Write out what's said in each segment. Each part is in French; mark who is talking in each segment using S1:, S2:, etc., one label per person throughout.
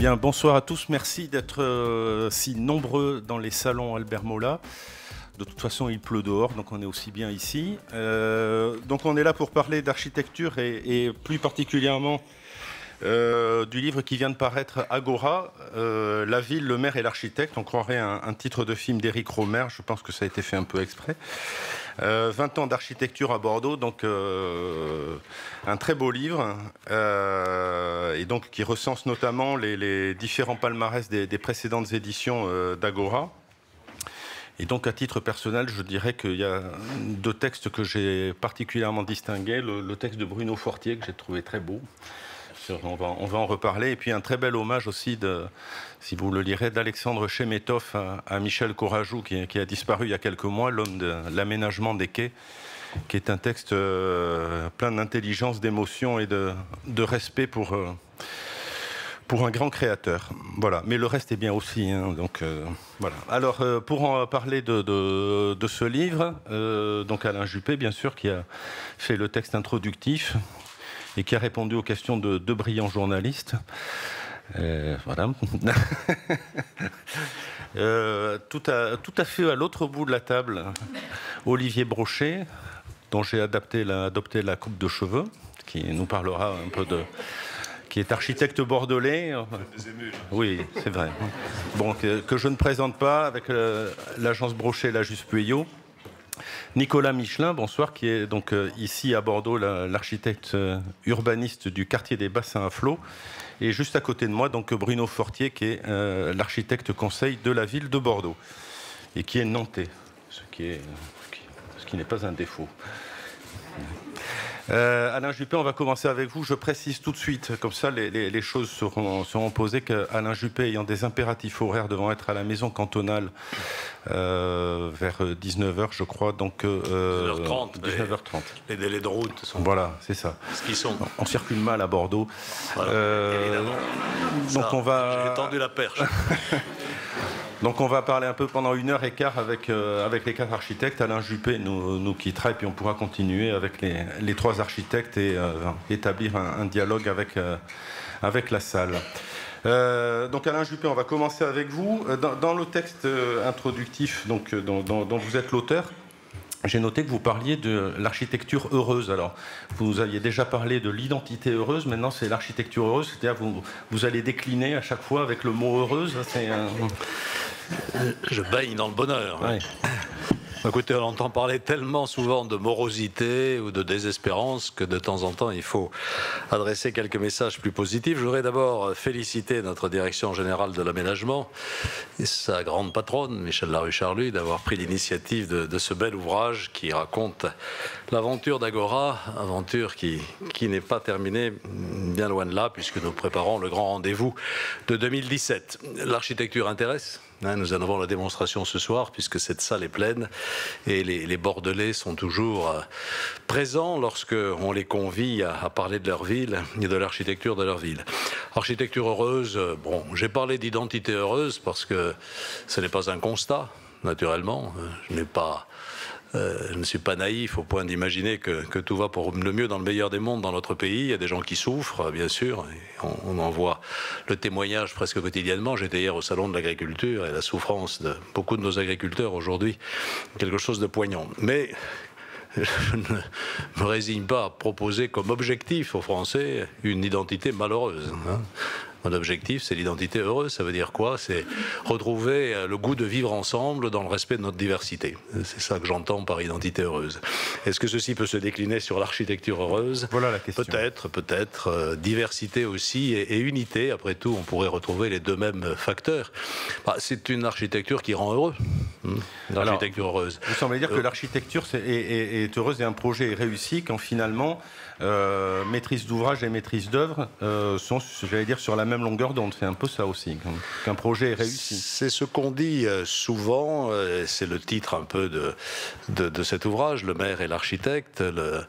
S1: Bien, bonsoir à tous. Merci d'être si nombreux dans les salons Albert Mola. De toute façon, il pleut dehors, donc on est aussi bien ici. Donc on est là pour parler d'architecture et plus particulièrement du livre qui vient de paraître, Agora, la ville, le maire et l'architecte. On croirait un titre de film d'Éric Rohmer, je pense que ça a été fait un peu exprès. 20 ans d'architecture à Bordeaux, donc un très beau livre, et donc qui recense notamment les différents palmarès des précédentes éditions d'Agora. Et donc, à titre personnel, je dirais qu'il y a deux textes que j'ai particulièrement distingués. Le texte de Bruno Fortier, que j'ai trouvé très beau. On va en reparler. Et puis, un très bel hommage aussi, si vous le lirez, d'Alexandre Chemetov à Michel Courajou, qui a disparu il y a quelques mois, l'homme de l'aménagement des quais, qui est un texte plein d'intelligence, d'émotion et de respect pour un grand créateur. Voilà. Mais le reste est bien aussi. Hein, donc, voilà. Alors, pour en parler de ce livre, donc Alain Juppé, bien sûr, qui a fait le texte introductif et qui a répondu aux questions de deux brillants journalistes. Voilà. Tout à fait à l'autre bout de la table, Olivier Brochet, dont j'ai adopté la coupe de cheveux, qui nous parlera un peu qui est architecte bordelais. Oui, c'est vrai. Bon, que je ne présente pas, avec l'agence Brochet, la Juste Pueyo. Nicolas Michelin, bonsoir, qui est donc ici à Bordeaux l'architecte urbaniste du quartier des Bassins à Flot. Et juste à côté de moi, donc Bruno Fortier, qui est l'architecte conseil de la ville de Bordeaux. Et qui est nantais, ce qui n'est pas un défaut. Alain Juppé, on va commencer avec vous. Je précise tout de suite, comme ça les choses seront posées, qu'Alain Juppé, ayant des impératifs horaires, devant être à la maison cantonale vers 19h, je crois. Donc
S2: 19h30.
S1: 19h30.
S2: Les délais de route sont...
S1: Voilà, c'est ça.
S2: Ce qu'ils sont.
S1: On circule mal à Bordeaux.
S2: Voilà, évidemment.
S1: Donc on va...
S2: J'ai tendu la perche.
S1: Donc on va parler un peu pendant 1h15 avec les quatre architectes. Alain Juppé nous quittera et puis on pourra continuer avec les trois architectes et établir un dialogue avec la salle. Donc Alain Juppé, on va commencer avec vous. Dans le texte introductif donc, dont vous êtes l'auteur, j'ai noté que vous parliez de l'architecture heureuse. Alors, vous aviez déjà parlé de l'identité heureuse, maintenant c'est l'architecture heureuse, c'est-à-dire vous allez décliner à chaque fois avec le mot heureuse.
S2: Je baigne dans le bonheur.
S1: Ouais.
S2: Écoutez, on entend parler tellement souvent de morosité ou de désespérance que de temps en temps, il faut adresser quelques messages plus positifs. Je voudrais d'abord féliciter notre direction générale de l'aménagement et sa grande patronne, Michel Larucharlu, d'avoir pris l'initiative de ce bel ouvrage qui raconte l'aventure d'Agora, aventure qui n'est pas terminée, bien loin de là, puisque nous préparons le grand rendez-vous de 2017. L'architecture intéresse. Nous en avons la démonstration ce soir, puisque cette salle est pleine et les Bordelais sont toujours présents lorsqu'on les convie à parler de leur ville et de l'architecture de leur ville. Architecture heureuse, bon, j'ai parlé d'identité heureuse parce que ce n'est pas un constat, naturellement. Je ne suis pas naïf au point d'imaginer que tout va pour le mieux dans le meilleur des mondes dans notre pays. Il y a des gens qui souffrent, bien sûr. Et on en voit le témoignage presque quotidiennement. J'étais hier au salon de l'agriculture et la souffrance de beaucoup de nos agriculteurs aujourd'hui, quelque chose de poignant. Mais je ne me résigne pas à proposer comme objectif aux Français une identité malheureuse. Mon objectif, c'est l'identité heureuse. Ça veut dire quoi? C'est retrouver le goût de vivre ensemble dans le respect de notre diversité. C'est ça que j'entends par identité heureuse. Est-ce que ceci peut se décliner sur l'architecture heureuse?
S1: Voilà la question.
S2: Peut-être. Diversité aussi et unité. Après tout, on pourrait retrouver les deux mêmes facteurs. C'est une architecture qui rend heureux. L'architecture heureuse.
S1: Vous semblez dire que l'architecture est heureuse et un projet est réussi quand finalement maîtrise d'ouvrage et maîtrise d'œuvre sont, j'allais dire, sur la même longueur d'onde. C'est un peu ça aussi, qu'un projet est réussi.
S2: C'est ce qu'on dit souvent, c'est le titre un peu de cet ouvrage, Le maire et l'architecte.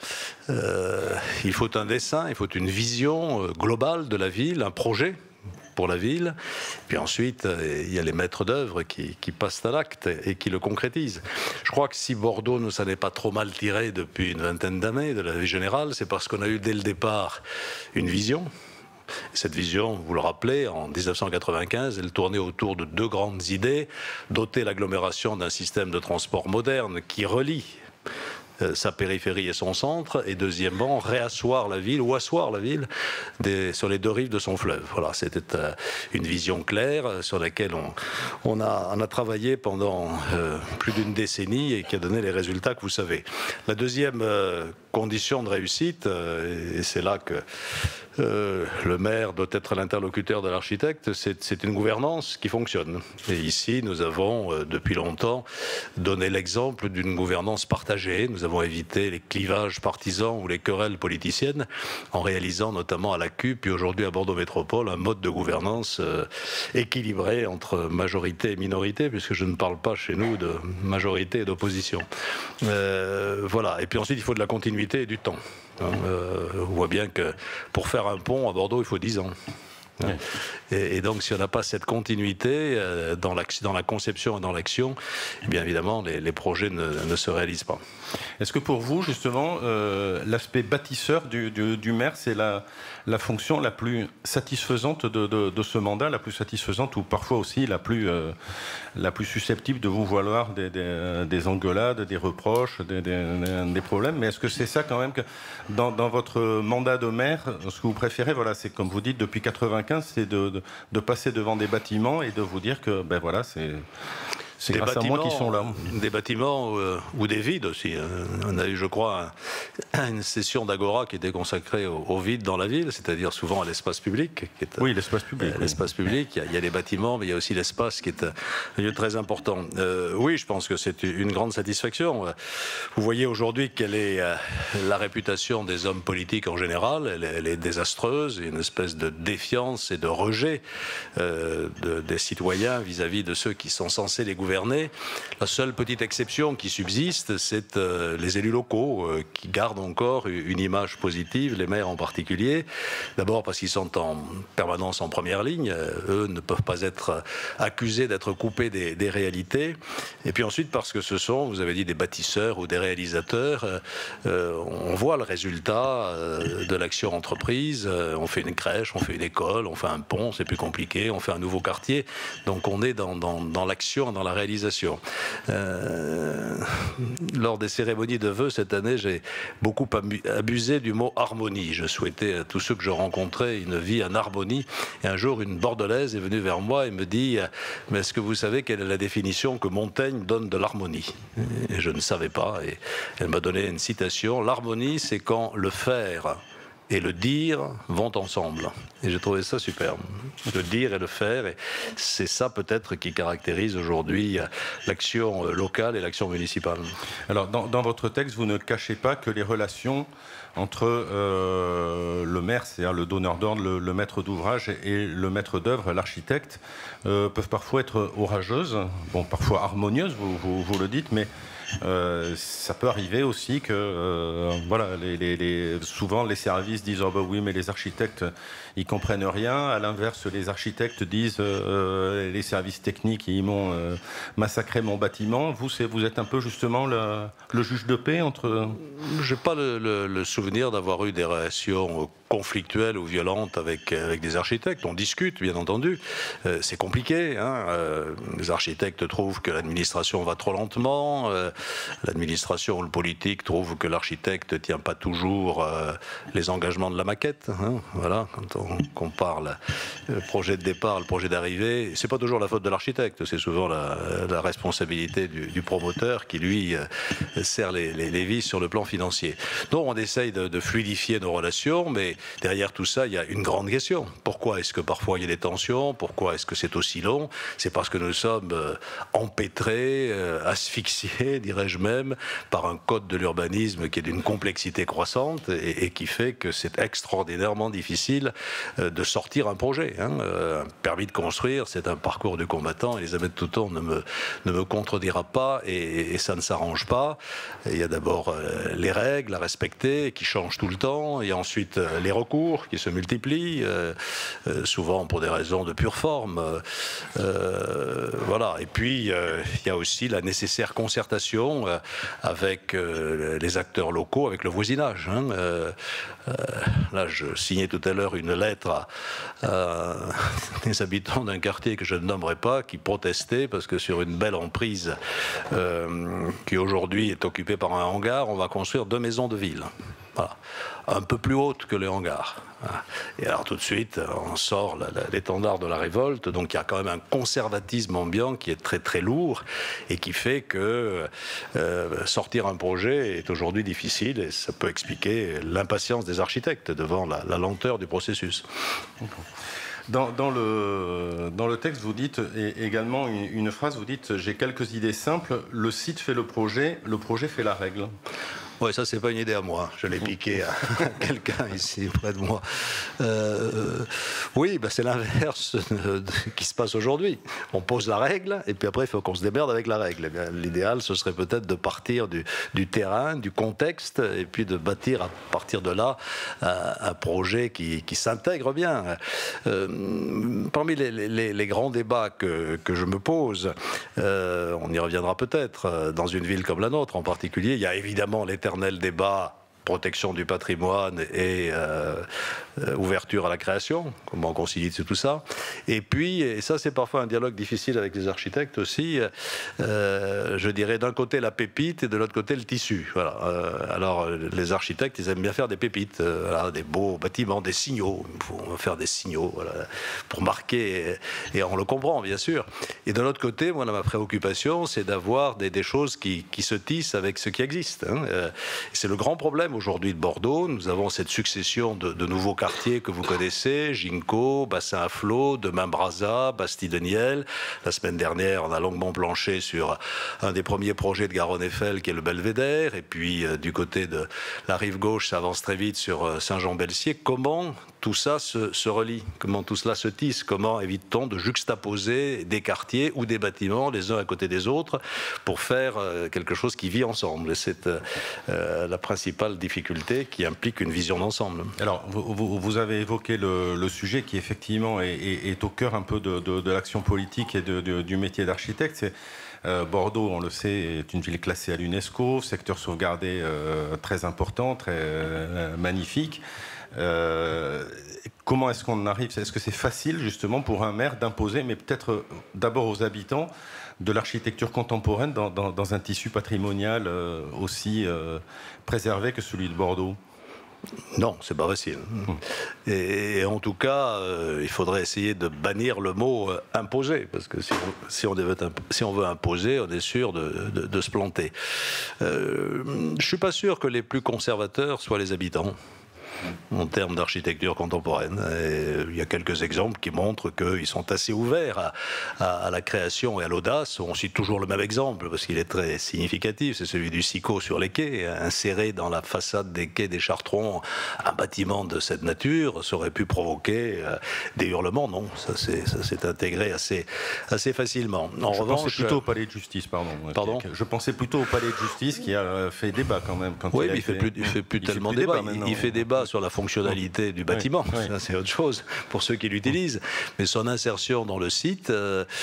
S2: Il faut un dessin, il faut une vision globale de la ville, un projet pour la ville. Puis ensuite, il y a les maîtres d'œuvre qui passent à l'acte et qui le concrétisent. Je crois que si Bordeaux ne s'en est pas trop mal tiré depuis une vingtaine d'années de la vie générale, c'est parce qu'on a eu dès le départ une vision, Cette vision, vous le rappelez, en 1995, elle tournait autour de deux grandes idées: doter l'agglomération d'un système de transport moderne qui relie sa périphérie et son centre, et deuxièmement, réasseoir la ville ou asseoir la ville sur les deux rives de son fleuve. Voilà, c'était une vision claire sur laquelle on a travaillé pendant plus d'une décennie et qui a donné les résultats que vous savez. La deuxième condition de réussite, et c'est là que le maire doit être l'interlocuteur de l'architecte, c'est une gouvernance qui fonctionne. Et ici, nous avons depuis longtemps donné l'exemple d'une gouvernance partagée. Nous avons évité les clivages partisans ou les querelles politiciennes en réalisant notamment à la CUP puis aujourd'hui à Bordeaux Métropole un mode de gouvernance équilibré entre majorité et minorité, puisque je ne parle pas chez nous de majorité et d'opposition. Voilà. Et puis ensuite, il faut de la continuité et du temps. On voit bien que pour faire un pont à Bordeaux, il faut 10 ans. Ouais. Et donc, si on n'a pas cette continuité dans la conception et dans l'action, eh bien évidemment, les projets ne se réalisent pas.
S1: Est-ce que pour vous, justement, l'aspect bâtisseur du maire, c'est la fonction la plus satisfaisante de ce mandat, la plus satisfaisante ou parfois aussi la plus susceptible de vous valoir des engueulades, des reproches, des problèmes? Mais est-ce que c'est ça quand même que dans votre mandat de maire, ce que vous préférez, voilà, c'est comme vous dites depuis 95, c'est de passer devant des bâtiments et de vous dire que ben voilà, c'est grâce à moi qu'ils sont là.
S2: Des bâtiments ou des vides aussi. On a eu, je crois, une session d'Agora qui était consacrée au vide dans la ville, c'est-à-dire souvent à l'espace public.
S1: Oui, l'espace public.
S2: L'espace public, il y a les bâtiments, mais il y a aussi l'espace qui est un lieu très important. Oui, je pense que c'est une grande satisfaction. Vous voyez aujourd'hui quelle est la réputation des hommes politiques en général. Elle est désastreuse, une espèce de défiance et de rejet des citoyens vis-à-vis de ceux qui sont censés les gouverner. La seule petite exception qui subsiste, c'est les élus locaux qui gardent encore une image positive, les maires en particulier. D'abord parce qu'ils sont en permanence en première ligne, eux ne peuvent pas être accusés d'être coupés des réalités. Et puis ensuite parce que ce sont, vous avez dit, des bâtisseurs ou des réalisateurs. On voit le résultat de l'action entreprise. On fait une crèche, on fait une école, on fait un pont, c'est plus compliqué, on fait un nouveau quartier. Donc on est dans l'action, dans la réalisation. Lors des cérémonies de vœux cette année, j'ai beaucoup abusé du mot harmonie. Je souhaitais à tous ceux que je rencontrais une vie en harmonie. Et un jour, une Bordelaise est venue vers moi et me dit « Mais est-ce que vous savez quelle est la définition que Montaigne donne de l'harmonie ?» Et je ne savais pas. Et elle m'a donné une citation. « L'harmonie, c'est quand le faire et le dire vont ensemble. » Et j'ai trouvé ça superbe. Le dire et le faire, et c'est ça peut-être qui caractérise aujourd'hui l'action locale et l'action municipale.
S1: Alors dans votre texte, vous ne cachez pas que les relations entre le maire, c'est-à-dire le donneur d'ordre, le maître d'ouvrage et le maître d'œuvre, l'architecte, peuvent parfois être orageuses, bon, parfois harmonieuses, vous le dites, mais ça peut arriver aussi que voilà, souvent les services disent « Oh bah oui, mais les architectes, ils comprennent rien ». À l'inverse, les architectes disent les services techniques, ils m'ont massacré mon bâtiment. Vous êtes un peu justement le juge de paix entre...
S2: Je n'ai pas le souvenir d'avoir eu des relations conflictuelles ou violentes avec des architectes. On discute, bien entendu. C'est compliqué. Hein. Les architectes trouvent que l'administration va trop lentement. L'administration ou le politique trouve que l'architecte ne tient pas toujours les engagements de la maquette. Hein. Voilà, quand on compare le projet de départ, le projet d'arrivée, c'est pas toujours la faute de l'architecte, c'est souvent la responsabilité du promoteur qui, lui, serre les vis sur le plan financier. Donc on essaye de fluidifier nos relations, mais derrière tout ça, il y a une grande question. Pourquoi est-ce que parfois il y a des tensions? Pourquoi est-ce que c'est aussi long? C'est parce que nous sommes empêtrés, asphyxiés, dirais-je même, par un code de l'urbanisme qui est d'une complexité croissante et qui fait que c'est extraordinairement difficile de sortir un projet. Hein. Un permis de construire, c'est un parcours du combattant. Elisabeth Touton ne me contredira pas et ça ne s'arrange pas. Il y a d'abord les règles à respecter qui changent tout le temps, et ensuite les recours qui se multiplient, souvent pour des raisons de pure forme. Voilà. Et puis il y a aussi la nécessaire concertation concertation avec les acteurs locaux, avec le voisinage. Là, je signais tout à l'heure une lettre à des habitants d'un quartier que je ne nommerai pas, qui protestaient parce que sur une belle emprise qui aujourd'hui est occupée par un hangar, on va construire 2 maisons de ville. Voilà. Un peu plus haute que le hangar. Et alors tout de suite, on sort l'étendard de la révolte, donc il y a quand même un conservatisme ambiant qui est très très lourd et qui fait que sortir un projet est aujourd'hui difficile et ça peut expliquer l'impatience des architectes devant la lenteur du processus.
S1: Dans le texte, vous dites également une phrase, vous dites « J'ai quelques idées simples, le site fait le projet fait la règle ».
S2: Oui, ça, c'est pas une idée à moi. Je l'ai piqué à quelqu'un ici, près de moi. Oui, ben, c'est l'inverse qui se passe aujourd'hui. On pose la règle, et puis après, il faut qu'on se démerde avec la règle. L'idéal, ce serait peut-être de partir du terrain, du contexte, et puis de bâtir à partir de là un projet qui s'intègre bien. Parmi les grands débats que je me pose, on y reviendra peut-être, dans une ville comme la nôtre en particulier, il y a évidemment l'éternel débat protection du patrimoine et ouverture à la création, comment on concilie tout ça. Et puis, et ça c'est parfois un dialogue difficile avec les architectes aussi, je dirais d'un côté la pépite et de l'autre côté le tissu. Voilà. Alors les architectes, ils aiment bien faire des pépites, voilà, des beaux bâtiments, des signaux, il faut faire des signaux voilà, pour marquer, et on le comprend bien sûr. Et de l'autre côté, moi ma préoccupation c'est d'avoir des choses qui se tissent avec ce qui existe. C'est le grand problème aujourd'hui de Bordeaux. Nous avons cette succession de nouveaux quartiers que vous connaissez, Ginkgo, Bassin à Flot, demain Brazza, Bastille de Niel. La semaine dernière, on a longuement planché sur un des premiers projets de Garonne-Eiffel qui est le Belvédère. Et puis du côté de la rive gauche, ça avance très vite sur Saint-Jean-Belsier. Comment tout ça se relie? Comment tout cela se tisse? Comment évite-t-on de juxtaposer des quartiers ou des bâtiments les uns à côté des autres pour faire quelque chose qui vit ensemble? Et c'est la principale difficulté qui implique une vision d'ensemble.
S1: Alors, vous avez évoqué le sujet qui effectivement est au cœur un peu de l'action politique et du métier d'architecte. Bordeaux, on le sait, est une ville classée à l'UNESCO, secteur sauvegardé très important, très magnifique. Comment est-ce qu'on arrive? Est-ce que c'est facile justement pour un maire d'imposer, mais peut-être d'abord aux habitants, de l'architecture contemporaine dans un tissu patrimonial aussi préservé que celui de Bordeaux?
S2: Non, c'est pas facile. Et en tout cas, il faudrait essayer de bannir le mot imposer, parce que si on veut imposer, on est sûr de se planter. Je suis pas sûr que les plus conservateurs soient les habitants en termes d'architecture contemporaine. Et il y a quelques exemples qui montrent qu'ils sont assez ouverts à la création et à l'audace. On cite toujours le même exemple parce qu'il est très significatif, c'est celui du SICO sur les quais. Inséré dans la façade des quais des Chartrons, un bâtiment de cette nature, ça aurait pu provoquer des hurlements. Non, ça s'est intégré assez facilement. En
S1: je
S2: revanche,
S1: pensais plutôt au palais de justice, pardon. Je pensais plutôt au palais de justice qui a fait débat quand même.
S2: Oui, mais il fait plus tellement débat. Il fait débat sur la fonctionnalité du bâtiment, ça c'est autre chose pour ceux qui l'utilisent, mais son insertion dans le site,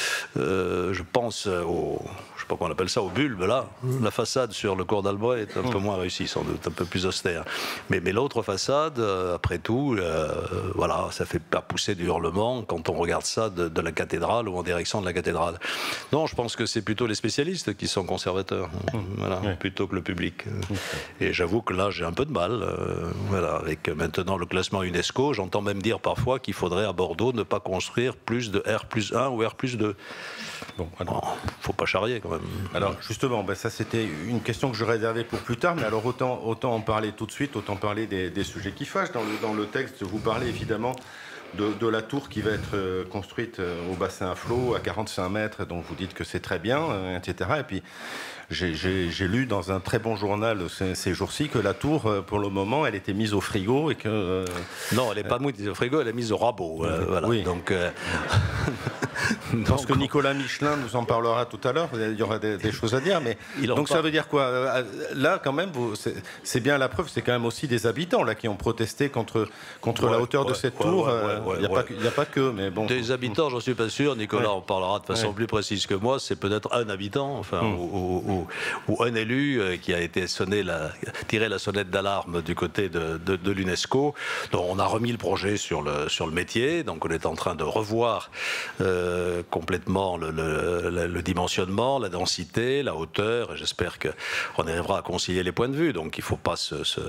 S2: je pense au, je sais pas comment on appelle ça, au bulbe là, la façade sur le cours d'Albret est un peu moins réussie sans doute, un peu plus austère, mais l'autre façade, après tout, voilà, ça fait pas pousser du hurlement quand on regarde ça de la cathédrale ou en direction de la cathédrale. Non, je pense que c'est plutôt les spécialistes qui sont conservateurs, voilà, plutôt que le public. Et j'avoue que là j'ai un peu de mal, voilà, avec maintenant le classement UNESCO, j'entends même dire parfois qu'il faudrait à Bordeaux ne pas construire plus de R+1 ou R+2. Bon, faut pas charrier quand même.
S1: Alors justement, ça c'était une question que je réservais pour plus tard, mais alors autant en parler tout de suite, autant parler des sujets qui fâchent. Dans le texte, vous parlez évidemment de la tour qui va être construite au bassin à flot à 45 mètres, donc vous dites que c'est très bien, etc. Et puis j'ai lu dans un très bon journal ces jours-ci que la tour, pour le moment, elle était mise au frigo et que...
S2: non, elle n'est pas mise au frigo, elle est mise au rabot. Voilà. Oui. Donc,
S1: Je pense que Nicolas Michelin nous en parlera tout à l'heure, il y aura des choses à dire, mais donc ça veut dire quoi? Là, quand même, c'est bien la preuve, c'est quand même aussi des habitants là, qui ont protesté contre la hauteur de cette tour. Il n'y a pas que, mais bon.
S2: Des habitants, j'en suis pas sûr, Nicolas en parlera de façon plus précise que moi, c'est peut-être un habitant, enfin, ou un élu qui a été tiré la sonnette d'alarme du côté de l'UNESCO. Donc on a remis le projet sur le métier, donc on est en train de revoir complètement le dimensionnement, la densité, la hauteur, et j'espère qu'on arrivera à concilier les points de vue. Donc il ne faut pas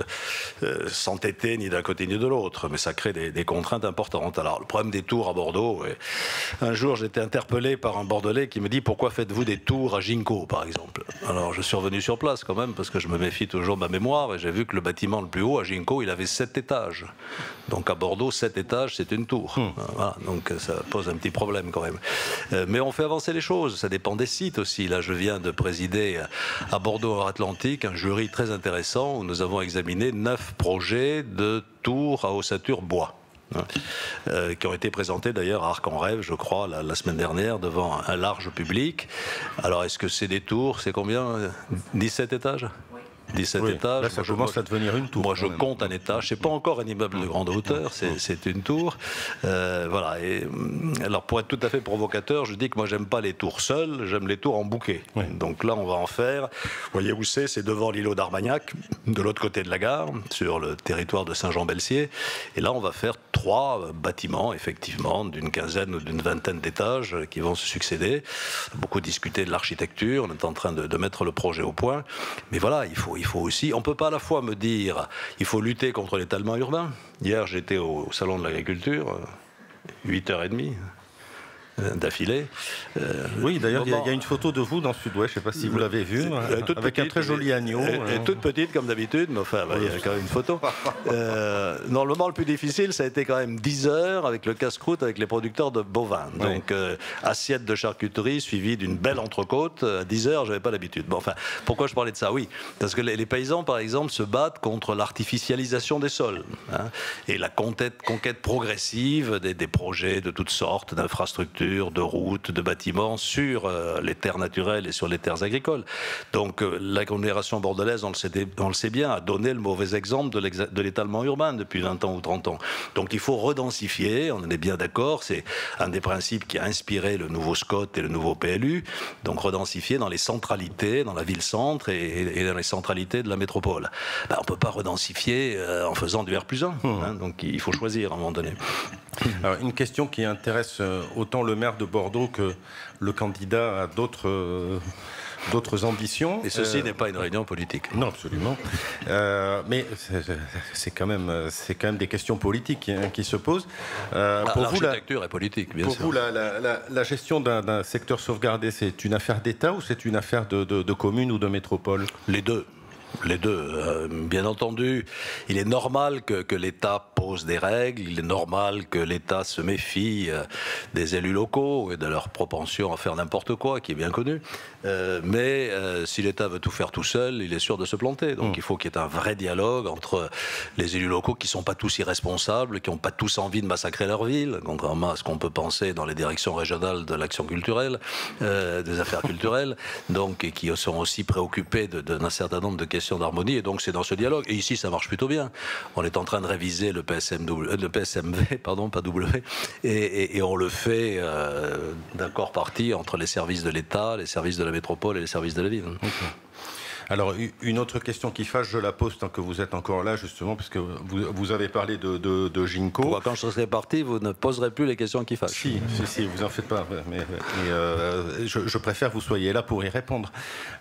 S2: s'entêter ni d'un côté ni de l'autre, mais ça crée des contraintes importantes. Alors le problème des tours à Bordeaux, un jour j'ai été interpellé par un Bordelais qui me dit: pourquoi faites-vous des tours à Ginkgo par exemple? Alors je suis revenu sur place quand même, parce que je me méfie toujours de ma mémoire, et j'ai vu que le bâtiment le plus haut à Ginkgo, il avait 7 étages. Donc à Bordeaux, 7 étages, c'est une tour. Voilà, donc ça pose un petit problème quand même. Mais on fait avancer les choses, ça dépend des sites aussi. Là, je viens de présider à Bordeaux-Atlantique un jury très intéressant où nous avons examiné 9 projets de tours à ossature bois. Qui ont été présentés d'ailleurs à Arc-en-Rêve, je crois, la semaine dernière, devant un large public. Alors, est-ce que c'est des tours? C'est combien? 17 étages? 17 étages.
S1: Là, ça commence à devenir une tour.
S2: Moi, je compte un étage. C'est pas encore un immeuble de grande hauteur, c'est une tour. Voilà. Et alors, pour être tout à fait provocateur, je dis que moi, j'aime pas les tours seules, j'aime les tours en bouquet. Donc là, on va en faire. Vous voyez où c'est? C'est devant l'îlot d'Armagnac, de l'autre côté de la gare, sur le territoire de Saint-Jean-Belsier. Et là, on va faire 3 bâtiments, effectivement, d'une quinzaine ou d'une vingtaine d'étages qui vont se succéder. Beaucoup discuté de l'architecture. On est en train de mettre le projet au point. Mais voilà, il faut aussi, on ne peut pas à la fois me dire il faut lutter contre l'étalement urbain. Hier, j'étais au Salon de l'Agriculture, 8h30 d'affilée.
S1: Oui, d'ailleurs, il y a une photo de vous dans le Sud-Ouest, je ne sais pas si vous l'avez vue, avec un très joli agneau.
S2: Toute petite comme d'habitude, mais enfin, il y a quand même une photo. Normalement, le plus difficile, ça a été quand même 10 heures avec le casse-croûte, avec les producteurs de bovins. Donc, assiette de charcuterie suivie d'une belle entrecôte. À 10 heures, je n'avais pas l'habitude. Bon, enfin, pourquoi je parlais de ça? Oui, parce que les paysans, par exemple, se battent contre l'artificialisation des sols, et la conquête progressive des projets de toutes sortes, d'infrastructures, de routes, de bâtiments sur les terres naturelles et sur les terres agricoles. Donc l'agglomération bordelaise, on le sait bien, a donné le mauvais exemple de l'étalement urbain depuis 20 ans ou 30 ans. Donc il faut redensifier, on en est bien d'accord, c'est un des principes qui a inspiré le nouveau SCOT et le nouveau PLU, donc redensifier dans les centralités, dans la ville-centre et dans les centralités de la métropole. Ben, on ne peut pas redensifier en faisant du R+1, donc il faut choisir à un moment donné.
S1: Alors, une question qui intéresse autant le maire de Bordeaux que le candidat à d'autres ambitions.
S2: Et ceci n'est pas une réunion politique.
S1: Non, absolument. Mais c'est quand même des questions politiques qui se posent.
S2: L'architecture est politique, bien sûr.
S1: Pour vous, la gestion d'un secteur sauvegardé, c'est une affaire d'État ou c'est une affaire de commune ou de métropole?
S2: Les deux. Les deux. Bien entendu, il est normal que l'État pose des règles, il est normal que l'État se méfie des élus locaux et de leur propension à faire n'importe quoi, qui est bien connu. Mais si l'État veut tout faire tout seul, il est sûr de se planter. Donc il faut qu'il y ait un vrai dialogue entre les élus locaux qui ne sont pas tous irresponsables, qui n'ont pas tous envie de massacrer leur ville, contrairement à ce qu'on peut penser dans les directions régionales de l'action culturelle, des affaires culturelles, donc, et qui sont aussi préoccupés d'un certain nombre de questions d'harmonie, et donc c'est dans ce dialogue. Et ici, ça marche plutôt bien. On est en train de réviser le PSMV, pardon, pas W, et on le fait d'accord parti entre les services de l'État, les services de la métropole et les services de la ville.
S1: Okay. Alors, une autre question qui fâche, je la pose tant que vous êtes encore là, justement, parce que vous avez parlé de Ginkgo.
S2: Quand je serai parti, vous ne poserez plus les questions qui fâchent.
S1: Si, vous en faites pas. Mais je préfère que vous soyez là pour y répondre.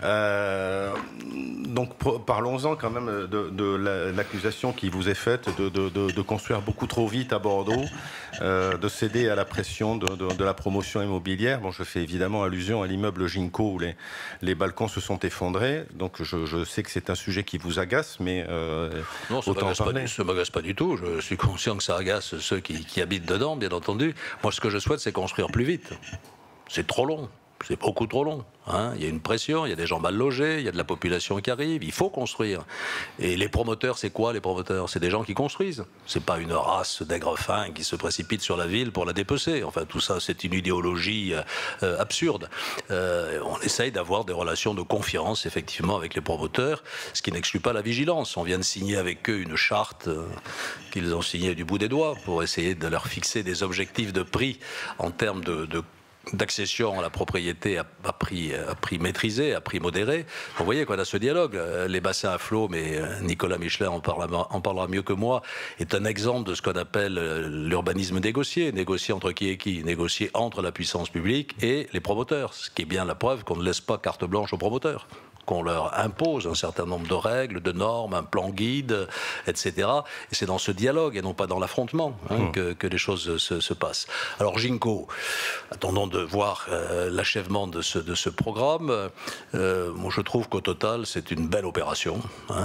S1: Donc, parlons-en quand même de l'accusation qui vous est faite de construire beaucoup trop vite à Bordeaux, de céder à la pression de la promotion immobilière. Bon, je fais évidemment allusion à l'immeuble Ginkgo où les balcons se sont effondrés. Donc, je sais que c'est un sujet qui vous agace, mais
S2: non, ça ne m'agace pas du tout. Je suis conscient que ça agace ceux qui habitent dedans, bien entendu. Moi, ce que je souhaite, c'est construire plus vite. C'est trop long. C'est beaucoup trop long. Hein. Il y a une pression, il y a des gens mal logés, il y a de la population qui arrive, il faut construire. Et les promoteurs, c'est quoi les promoteurs? C'est des gens qui construisent. C'est pas une race d'aigres fins qui se précipite sur la ville pour la dépecer. Enfin, tout ça, c'est une idéologie absurde. On essaye d'avoir des relations de confiance, effectivement, avec les promoteurs, ce qui n'exclut pas la vigilance. On vient de signer avec eux une charte qu'ils ont signée du bout des doigts pour essayer de leur fixer des objectifs de prix en termes d'accession à la propriété à prix maîtrisé, à prix modéré. Vous voyez qu'on a ce dialogue. Les bassins à flot, mais Nicolas Michelin en parlera mieux que moi, est un exemple de ce qu'on appelle l'urbanisme négocié. Négocié entre qui et qui? Négocié entre la puissance publique et les promoteurs. Ce qui est bien la preuve qu'on ne laisse pas carte blanche aux promoteurs, qu'on leur impose un certain nombre de règles, de normes, un plan guide, etc. Et c'est dans ce dialogue et non pas dans l'affrontement que les choses se passent. Alors Ginko, attendons de voir l'achèvement de ce programme. Moi, je trouve qu'au total, c'est une belle opération,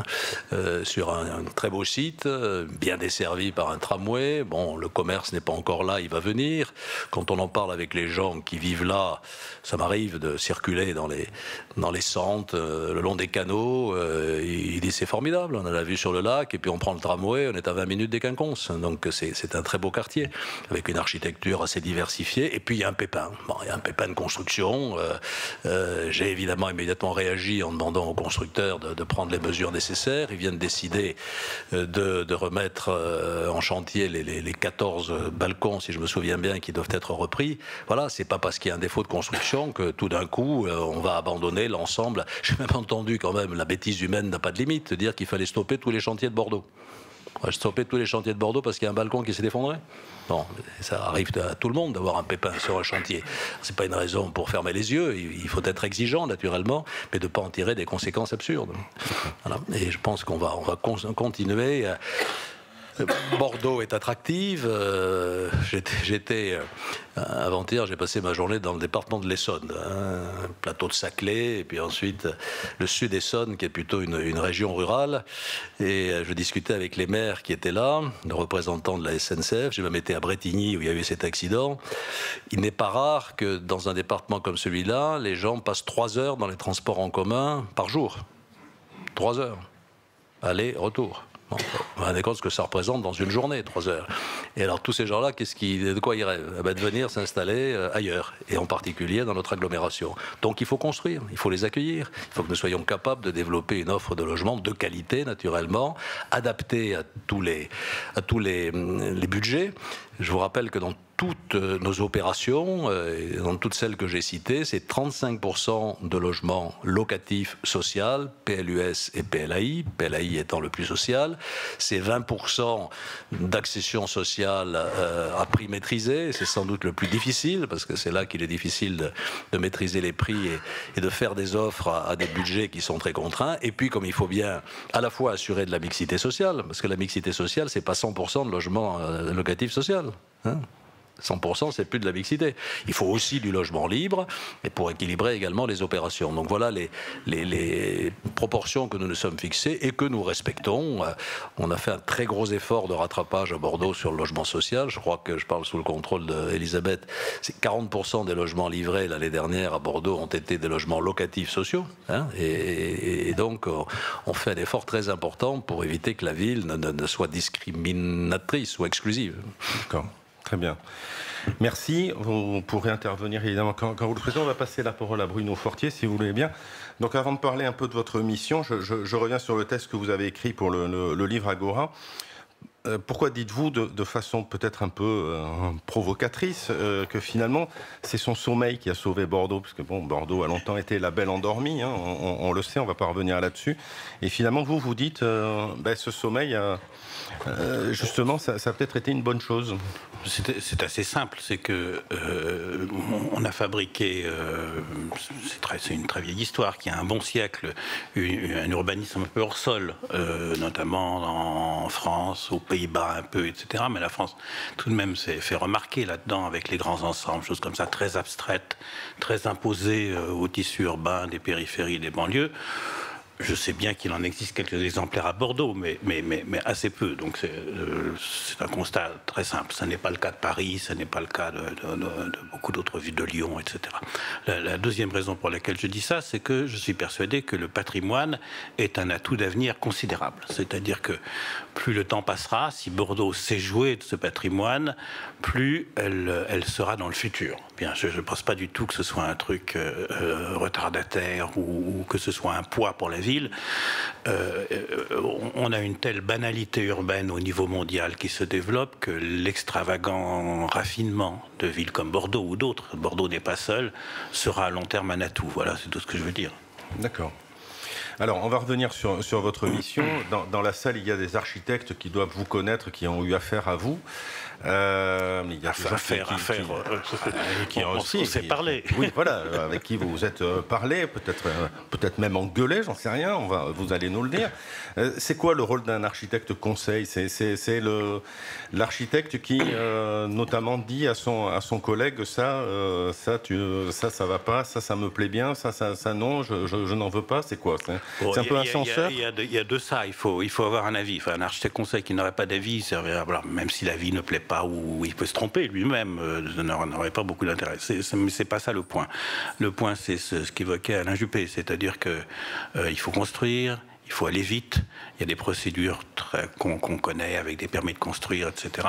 S2: sur un très beau site, bien desservi par un tramway. Bon, le commerce n'est pas encore là, il va venir. Quand on en parle avec les gens qui vivent là, ça m'arrive de circuler dans les centres, le long des canaux, il dit c'est formidable, on en a vu sur le lac, et puis on prend le tramway, on est à 20 minutes des Quinconces. Donc c'est un très beau quartier, avec une architecture assez diversifiée, et puis il y a un pépin. Bon, il y a un pépin de construction. J'ai évidemment immédiatement réagi en demandant aux constructeurs de prendre les mesures nécessaires. Ils viennent décider de remettre en chantier les 14 balcons, si je me souviens bien, qui doivent être repris. Voilà, c'est pas parce qu'il y a un défaut de construction que tout d'un coup, on va abandonner l'ensemble. J'ai même entendu quand même, la bêtise humaine n'a pas de limite, de dire qu'il fallait stopper tous les chantiers de Bordeaux. On va stopper tous les chantiers de Bordeaux parce qu'il y a un balcon qui s'est effondré. Non, ça arrive à tout le monde d'avoir un pépin sur un chantier. C'est pas une raison pour fermer les yeux. Il faut être exigeant naturellement, mais de ne pas en tirer des conséquences absurdes. Voilà. Et je pense qu'on va continuer. Bordeaux est attractive. J'étais avant-hier, j'ai passé ma journée dans le département de l'Essonne, plateau de Saclay, et puis ensuite le sud Essonne, qui est plutôt une région rurale. Et je discutais avec les maires qui étaient là, le représentant de la SNCF. J'ai même été à Brétigny où il y a eu cet accident. Il n'est pas rare que dans un département comme celui-là, les gens passent 3 heures dans les transports en commun par jour. 3 heures. Aller, retour. Bon, on va compte ce que ça représente dans une journée, 3 heures. Et alors tous ces gens-là, de quoi ils rêvent? De venir s'installer ailleurs, et en particulier dans notre agglomération. Donc il faut construire, il faut les accueillir, il faut que nous soyons capables de développer une offre de logement de qualité, naturellement, adaptée à tous les budgets. Je vous rappelle que dans toutes nos opérations, dans toutes celles que j'ai citées, c'est 35% de logements locatifs social, PLUS et PLAI, PLAI étant le plus social. C'est 20% d'accession sociale à prix maîtrisé. C'est sans doute le plus difficile, parce que c'est là qu'il est difficile de maîtriser les prix et de faire des offres à des budgets qui sont très contraints. Et puis, comme il faut bien à la fois assurer de la mixité sociale, parce que la mixité sociale, c'est pas 100% de logements locatifs social. 100%, c'est plus de la mixité. Il faut aussi du logement libre, et pour équilibrer également les opérations. Donc voilà les proportions que nous nous sommes fixées et que nous respectons. On a fait un très gros effort de rattrapage à Bordeaux sur le logement social. Je crois que je parle sous le contrôle d'Elisabeth. C'est 40% des logements livrés l'année dernière à Bordeaux ont été des logements locatifs sociaux. Et donc, on fait un effort très important pour éviter que la ville ne soit discriminatrice ou exclusive.
S1: D'accord. Très bien. Merci. Vous pourrez intervenir évidemment quand vous le souhaitez. On va passer la parole à Bruno Fortier, si vous voulez bien. Donc avant de parler un peu de votre mission, je reviens sur le texte que vous avez écrit pour le livre Agora. Pourquoi dites-vous de façon peut-être un peu provocatrice que finalement c'est son sommeil qui a sauvé Bordeaux, parce que bon, Bordeaux a longtemps été la belle endormie, on le sait, on ne va pas revenir là-dessus. Et finalement vous dites ce sommeil justement ça a peut-être été une bonne chose.
S3: C'est assez simple, c'est que on a fabriqué, c'est une très vieille histoire qui a un bon siècle, un urbanisme un peu hors sol, notamment en France, aux Pays-Bas un peu, etc. Mais la France, tout de même, s'est fait remarquer là-dedans avec les grands ensembles, choses comme ça, très abstraites, très imposées au tissu urbain des périphéries, des banlieues. Je sais bien qu'il en existe quelques exemplaires à Bordeaux, mais assez peu. Donc c'est un constat très simple. Ce n'est pas le cas de Paris, ce n'est pas le cas de beaucoup d'autres villes, de Lyon, etc. La deuxième raison pour laquelle je dis ça, c'est que je suis persuadé que le patrimoine est un atout d'avenir considérable. C'est-à-dire que plus le temps passera, si Bordeaux sait jouer de ce patrimoine, plus elle sera dans le futur. Bien, je ne pense pas du tout que ce soit un truc retardataire ou que ce soit un poids pour la ville. On a une telle banalité urbaine au niveau mondial qui se développe que l'extravagant raffinement de villes comme Bordeaux ou d'autres, Bordeaux n'est pas seul, sera à long terme un atout. Voilà, c'est tout ce que je veux dire.
S1: D'accord. Alors, on va revenir sur votre mission. Dans la salle, il y a des architectes qui doivent vous connaître, qui ont eu affaire à vous. Il y a
S3: on s'est parlé.
S1: Oui, voilà, avec qui vous vous êtes parlé, peut-être même engueulé, j'en sais rien. Vous allez nous le dire. C'est quoi le rôle d'un architecte conseil? C'est l'architecte qui, notamment, dit à son collègue ça va pas, ça me plaît bien, ça non, je n'en veux pas. C'est quoi? C'est un peu un censeur.
S3: Il y a de ça. Il faut avoir un avis. Enfin, un architecte conseil qui n'aurait pas d'avis, même si l'avis ne plaît pas ou il peut se tromper lui-même, n'aurait pas beaucoup d'intérêt. C'est pas ça le point. Le point, c'est ce qu'évoquait Alain Juppé, c'est-à-dire que il faut construire. Il faut aller vite. Il y a des procédures qu'on connaît avec des permis de construire, etc.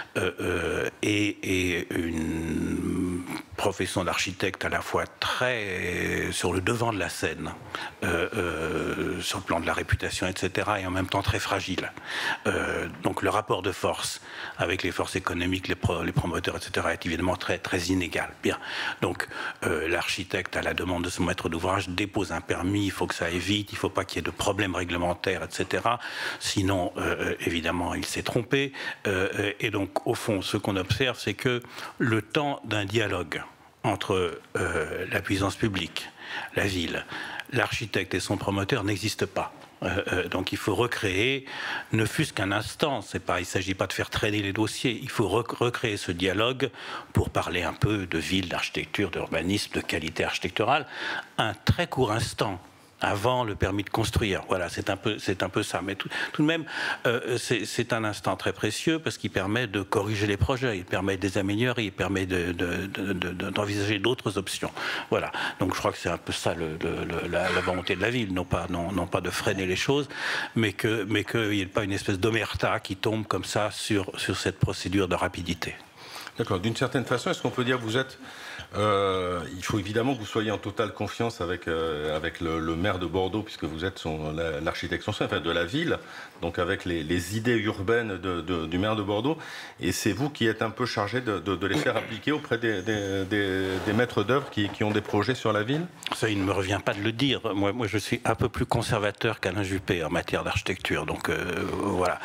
S3: Et une profession d'architecte à la fois très sur le devant de la scène, sur le plan de la réputation, etc. Et en même temps très fragile. Donc le rapport de force avec les forces économiques, les promoteurs, etc. est évidemment très, très inégal. Bien. Donc l'architecte, à la demande de son maître d'ouvrage, dépose un permis. Il faut que ça aille vite. Il ne faut pas qu'il y ait de problèmes réglementaires, etc. Sinon, évidemment, il s'est trompé. Et donc, au fond, ce qu'on observe, c'est que le temps d'un dialogue entre la puissance publique, la ville, l'architecte et son promoteur n'existe pas. Donc il faut recréer, ne fût-ce qu'un instant, il ne s'agit pas de faire traîner les dossiers, il faut recréer ce dialogue pour parler un peu de ville, d'architecture, d'urbanisme, de qualité architecturale, un très court instant avant le permis de construire. Voilà, c'est un peu ça. Mais tout de même, c'est un instant très précieux parce qu'il permet de corriger les projets, il permet de les améliorer, il permet d'envisager d'autres options. Voilà. Donc je crois que c'est un peu ça la volonté de la ville, non pas de freiner les choses, mais qu'il n'y ait pas une espèce d'omerta qui tombe comme ça sur cette procédure de rapidité.
S1: D'accord. D'une certaine façon, est-ce qu'on peut dire que vous êtes... il faut évidemment que vous soyez en totale confiance avec le maire de Bordeaux, puisque vous êtes l'architecte de la ville, donc avec les idées urbaines du maire de Bordeaux, et c'est vous qui êtes un peu chargé de les faire appliquer auprès des maîtres d'œuvre qui ont des projets sur la ville?
S3: Ça, il ne me revient pas de le dire. Moi, je suis un peu plus conservateur qu'Alain Juppé en matière d'architecture, donc voilà.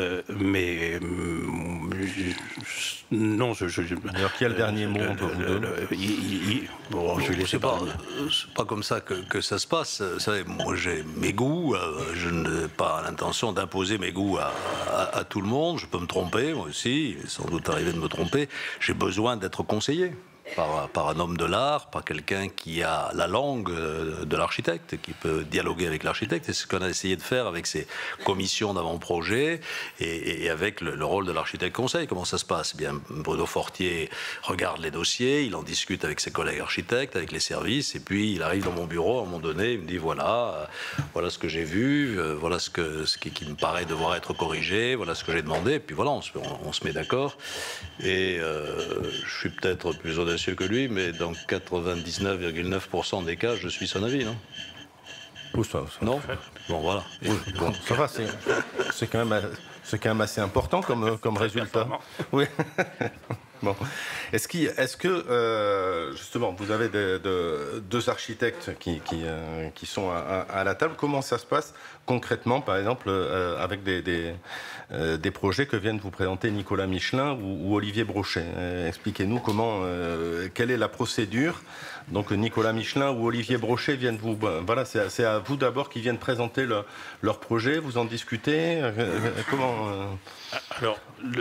S3: Non,
S2: Alors, qui a le dernier mot entre vous deux? C'est pas comme ça que ça se passe. Vous savez, moi j'ai mes goûts, je n'ai pas l'intention d'imposer mes goûts à tout le monde. Je peux me tromper, moi aussi, il est sans doute arrivé de me tromper. J'ai besoin d'être conseillé par un homme de l'art, par quelqu'un qui a la langue de l'architecte, qui peut dialoguer avec l'architecte. C'est ce qu'on a essayé de faire avec ces commissions d'avant-projet et avec le rôle de l'architecte conseil. Comment ça se passe? Eh bien, Bruno Fortier regarde les dossiers, il en discute avec ses collègues architectes, avec les services, et puis il arrive dans mon bureau à un moment donné, il me dit voilà ce que j'ai vu, voilà ce qui me paraît devoir être corrigé, voilà ce que j'ai demandé, et puis voilà, on se met d'accord. Et je suis peut-être plus audacieux que lui, mais dans 99,9% des cas, je suis son avis, non? Non? Bon, voilà.
S1: Oui, bon, ça va, c'est quand même assez important comme résultat. Oui. Bon. Est-ce que justement, vous avez deux architectes qui sont à la table? Comment ça se passe concrètement, par exemple, avec des projets que viennent vous présenter Nicolas Michelin ou Olivier Brochet? Expliquez-nous quelle est la procédure. Donc Nicolas Michelin ou Olivier Brochet viennent vous... Voilà, c'est à vous d'abord qui viennent présenter leur projet, vous en discutez. Comment
S3: Alors,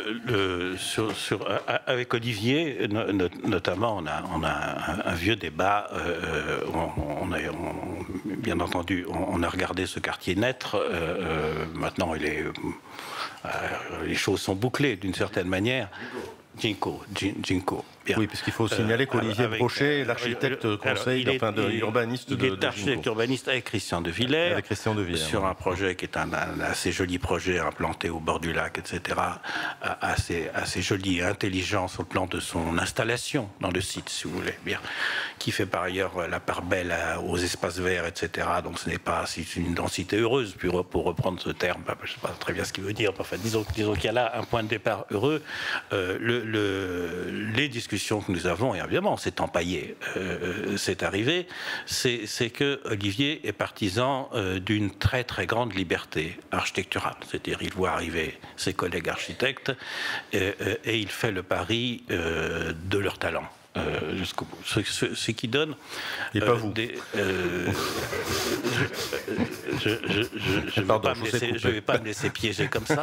S3: avec Olivier, notamment, on a un vieux débat. bien entendu, on a regardé ce quartier naître. Maintenant, les choses sont bouclées d'une certaine manière. Ginko. Bien.
S1: Oui, parce qu'il faut signaler qu'Olivier Brochet est l'architecte conseil, urbaniste
S3: il est architecte urbaniste avec Christian de Villers, sur un projet qui est un assez joli projet implanté au bord du lac, etc. Assez joli et intelligent sur le plan de son installation dans le site, si vous voulez, bien. Qui fait par ailleurs la part belle aux espaces verts, etc. Donc ce n'est pas une densité heureuse, pour reprendre ce terme. Je ne sais pas très bien ce qu'il veut dire. Enfin, disons qu'il y a là un point de départ heureux. Les discussions que nous avons, et évidemment c'est empaillé, c'est arrivé, c'est que Olivier est partisan d'une très très grande liberté architecturale. C'est-à-dire il voit arriver ses collègues architectes et il fait le pari de leur talent. Jusqu'au bout. Ce qui donne
S1: et pas vous.
S3: Je ne vais pas me laisser piéger comme ça.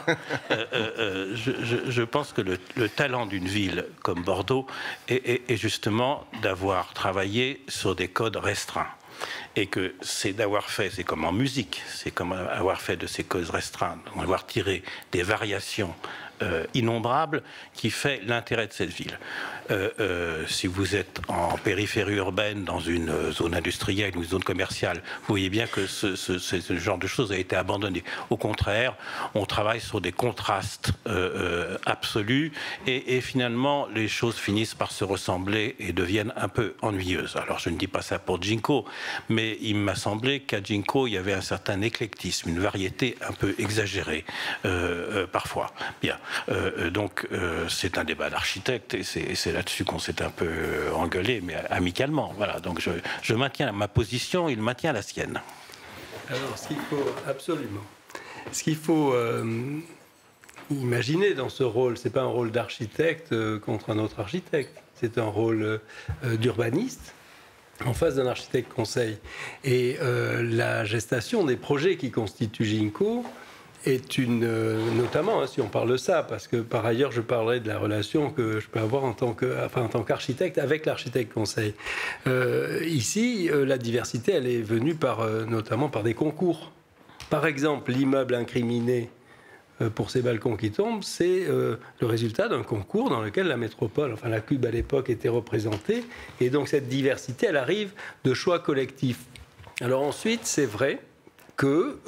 S3: Je pense que le talent d'une ville comme Bordeaux est justement d'avoir travaillé sur des codes restreints. Et que c'est d'avoir fait, c'est comme en musique, c'est comme avoir fait de ces codes restreints, d'avoir tiré des variations innombrables qui fait l'intérêt de cette ville. Si vous êtes en périphérie urbaine, dans une zone industrielle ou une zone commerciale, vous voyez bien que ce genre de choses a été abandonné. Au contraire, on travaille sur des contrastes absolus et finalement les choses finissent par se ressembler et deviennent un peu ennuyeuses. Alors je ne dis pas ça pour Ginko, mais il m'a semblé qu'à Ginko il y avait un certain éclectisme, une variété un peu exagérée parfois. Bien. Donc c'est un débat d'architecte et c'est là-dessus qu'on s'est un peu engueulé, mais amicalement. Voilà. Donc je maintiens ma position, il maintient la sienne.
S4: Alors ce qu'il faut absolument, ce qu'il faut imaginer dans ce rôle, c'est pas un rôle d'architecte contre un autre architecte, c'est un rôle d'urbaniste en face d'un architecte conseil. Et la gestation des projets qui constituent Ginko est notamment, si on parle de ça, parce que par ailleurs je parlerai de la relation que je peux avoir en tant qu'architecte avec l'architecte conseil. Ici, la diversité, elle est venue notamment par des concours. Par exemple, l'immeuble incriminé pour ces balcons qui tombent, c'est le résultat d'un concours dans lequel la métropole, enfin la Cube à l'époque, était représentée. Et donc cette diversité, elle arrive de choix collectifs. Alors ensuite, c'est vrai que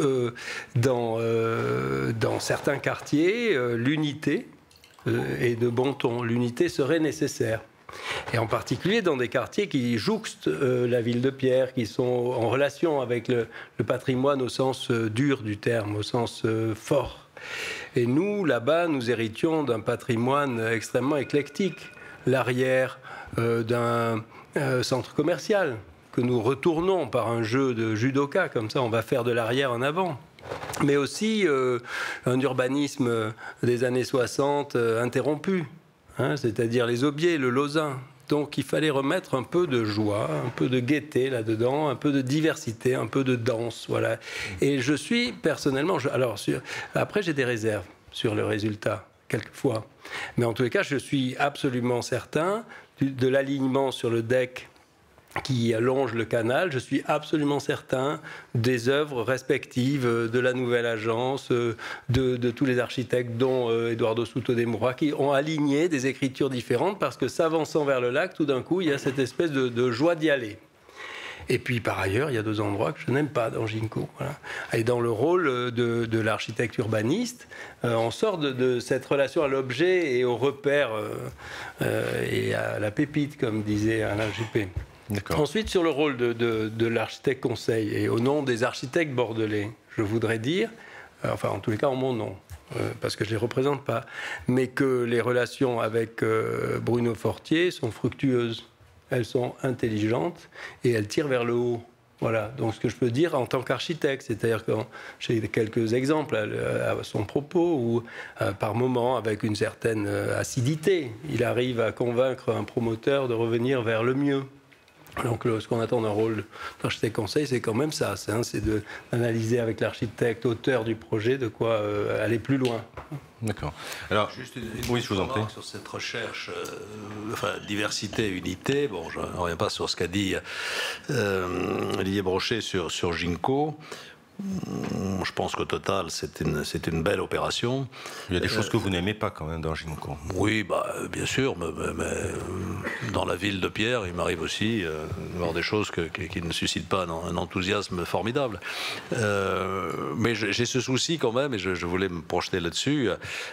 S4: dans certains quartiers, l'unité est de bon ton. L'unité serait nécessaire. Et en particulier dans des quartiers qui jouxtent la ville de Pierre, qui sont en relation avec le patrimoine au sens dur du terme, au sens fort. Et nous, là-bas, nous héritions d'un patrimoine extrêmement éclectique. L'arrière d'un centre commercial, que nous retournons par un jeu de judoka, comme ça on va faire de l'arrière en avant. Mais aussi un urbanisme des années 60 interrompu, hein, c'est-à-dire les Aubiers, le Lausanne. Donc il fallait remettre un peu de joie, un peu de gaieté là-dedans, un peu de diversité, un peu de danse, voilà. Et je suis personnellement... après j'ai des réserves sur le résultat, quelquefois. Mais en tous les cas, je suis absolument certain de l'alignement sur le deck qui allonge le canal. Je suis absolument certain des œuvres respectives de la nouvelle agence, de tous les architectes, dont Eduardo Souto de Moura, qui ont aligné des écritures différentes parce que s'avançant vers le lac, tout d'un coup, il y a cette espèce de joie d'y aller. Et puis, par ailleurs, il y a deux endroits que je n'aime pas dans Ginko. Voilà. Et dans le rôle de l'architecte urbaniste, on sort de cette relation à l'objet et au repère et à la pépite, comme disait Alain Juppé. Ensuite, sur le rôle de l'architecte conseil, et au nom des architectes bordelais, je voudrais dire, enfin en tous les cas en mon nom, parce que je ne les représente pas, mais que les relations avec Bruno Fortier sont fructueuses. Elles sont intelligentes et elles tirent vers le haut. Voilà, donc ce que je peux dire en tant qu'architecte, c'est-à-dire que j'ai quelques exemples à son propos, où par moment, avec une certaine acidité, il arrive à convaincre un promoteur de revenir vers le mieux. Donc ce qu'on attend d'un rôle d'architecte conseil, c'est quand même ça, c'est d'analyser avec l'architecte auteur du projet de quoi aller plus loin.
S1: D'accord. Alors,
S2: juste
S1: oui, je vous en prie.
S2: Sur cette recherche, diversité, unité. Bon, je ne reviens pas sur ce qu'a dit Olivier Brochet sur Ginko. Je pense qu'au total, c'est une belle opération.
S1: Il y a des choses que vous n'aimez pas quand même dans Ginko.
S2: Oui, bien sûr, mais dans la ville de Pierre, il m'arrive aussi de voir des choses qui ne suscitent pas un enthousiasme formidable. Mais j'ai ce souci quand même, et je voulais me projeter là-dessus,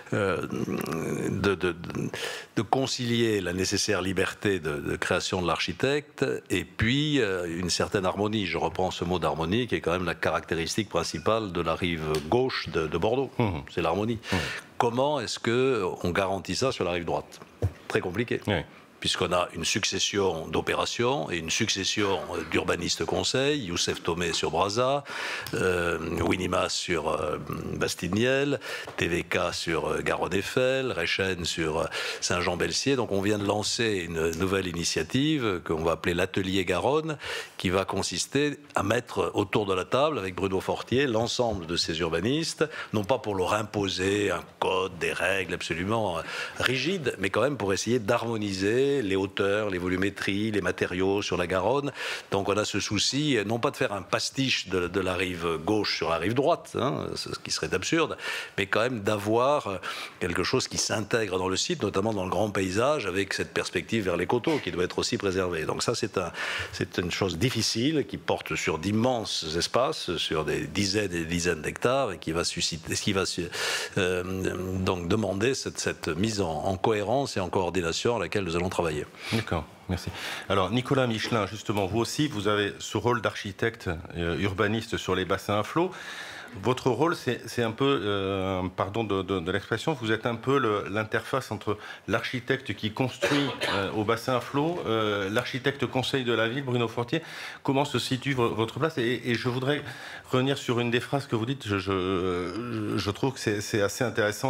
S2: de concilier la nécessaire liberté de création de l'architecte et puis une certaine harmonie. Je reprends ce mot d'harmonie qui est quand même la caractéristique principale de la rive gauche de Bordeaux. C'est l'harmonie. Comment est-ce qu'on garantit ça sur la rive droite? Très compliqué. Oui. Puisqu'on a une succession d'opérations et une succession d'urbanistes conseils, Youssef Tomé sur Brazza, Winimas sur Bastide-Niel, TVK sur Garonne-Eiffel, Rechen sur Saint-Jean-Belsier. Donc on vient de lancer une nouvelle initiative qu'on va appeler l'Atelier Garonne, qui va consister à mettre autour de la table, avec Bruno Fortier, l'ensemble de ces urbanistes, non pas pour leur imposer un code, des règles absolument rigides, mais quand même pour essayer d'harmoniser les hauteurs, les volumétries, les matériaux sur la Garonne. Donc on a ce souci, non pas de faire un pastiche de la rive gauche sur la rive droite, ce qui serait absurde, mais quand même d'avoir quelque chose qui s'intègre dans le site, notamment dans le grand paysage, avec cette perspective vers les coteaux qui doit être aussi préservée. Donc ça, c'est une chose difficile qui porte sur d'immenses espaces, sur des dizaines et des dizaines d'hectares, et qui va donc demander cette mise en cohérence et en coordination à laquelle nous allons travailler.
S1: D'accord, merci. Alors Nicolas Michelin, justement, vous aussi, vous avez ce rôle d'architecte urbaniste sur les bassins à flot. Votre rôle, c'est un peu, pardon de l'expression, vous êtes un peu l'interface entre l'architecte qui construit au bassin à flot, l'architecte conseil de la ville, Bruno Fortier. Comment se situe votre place? Et je voudrais revenir sur une des phrases que vous dites. Je trouve que c'est assez intéressant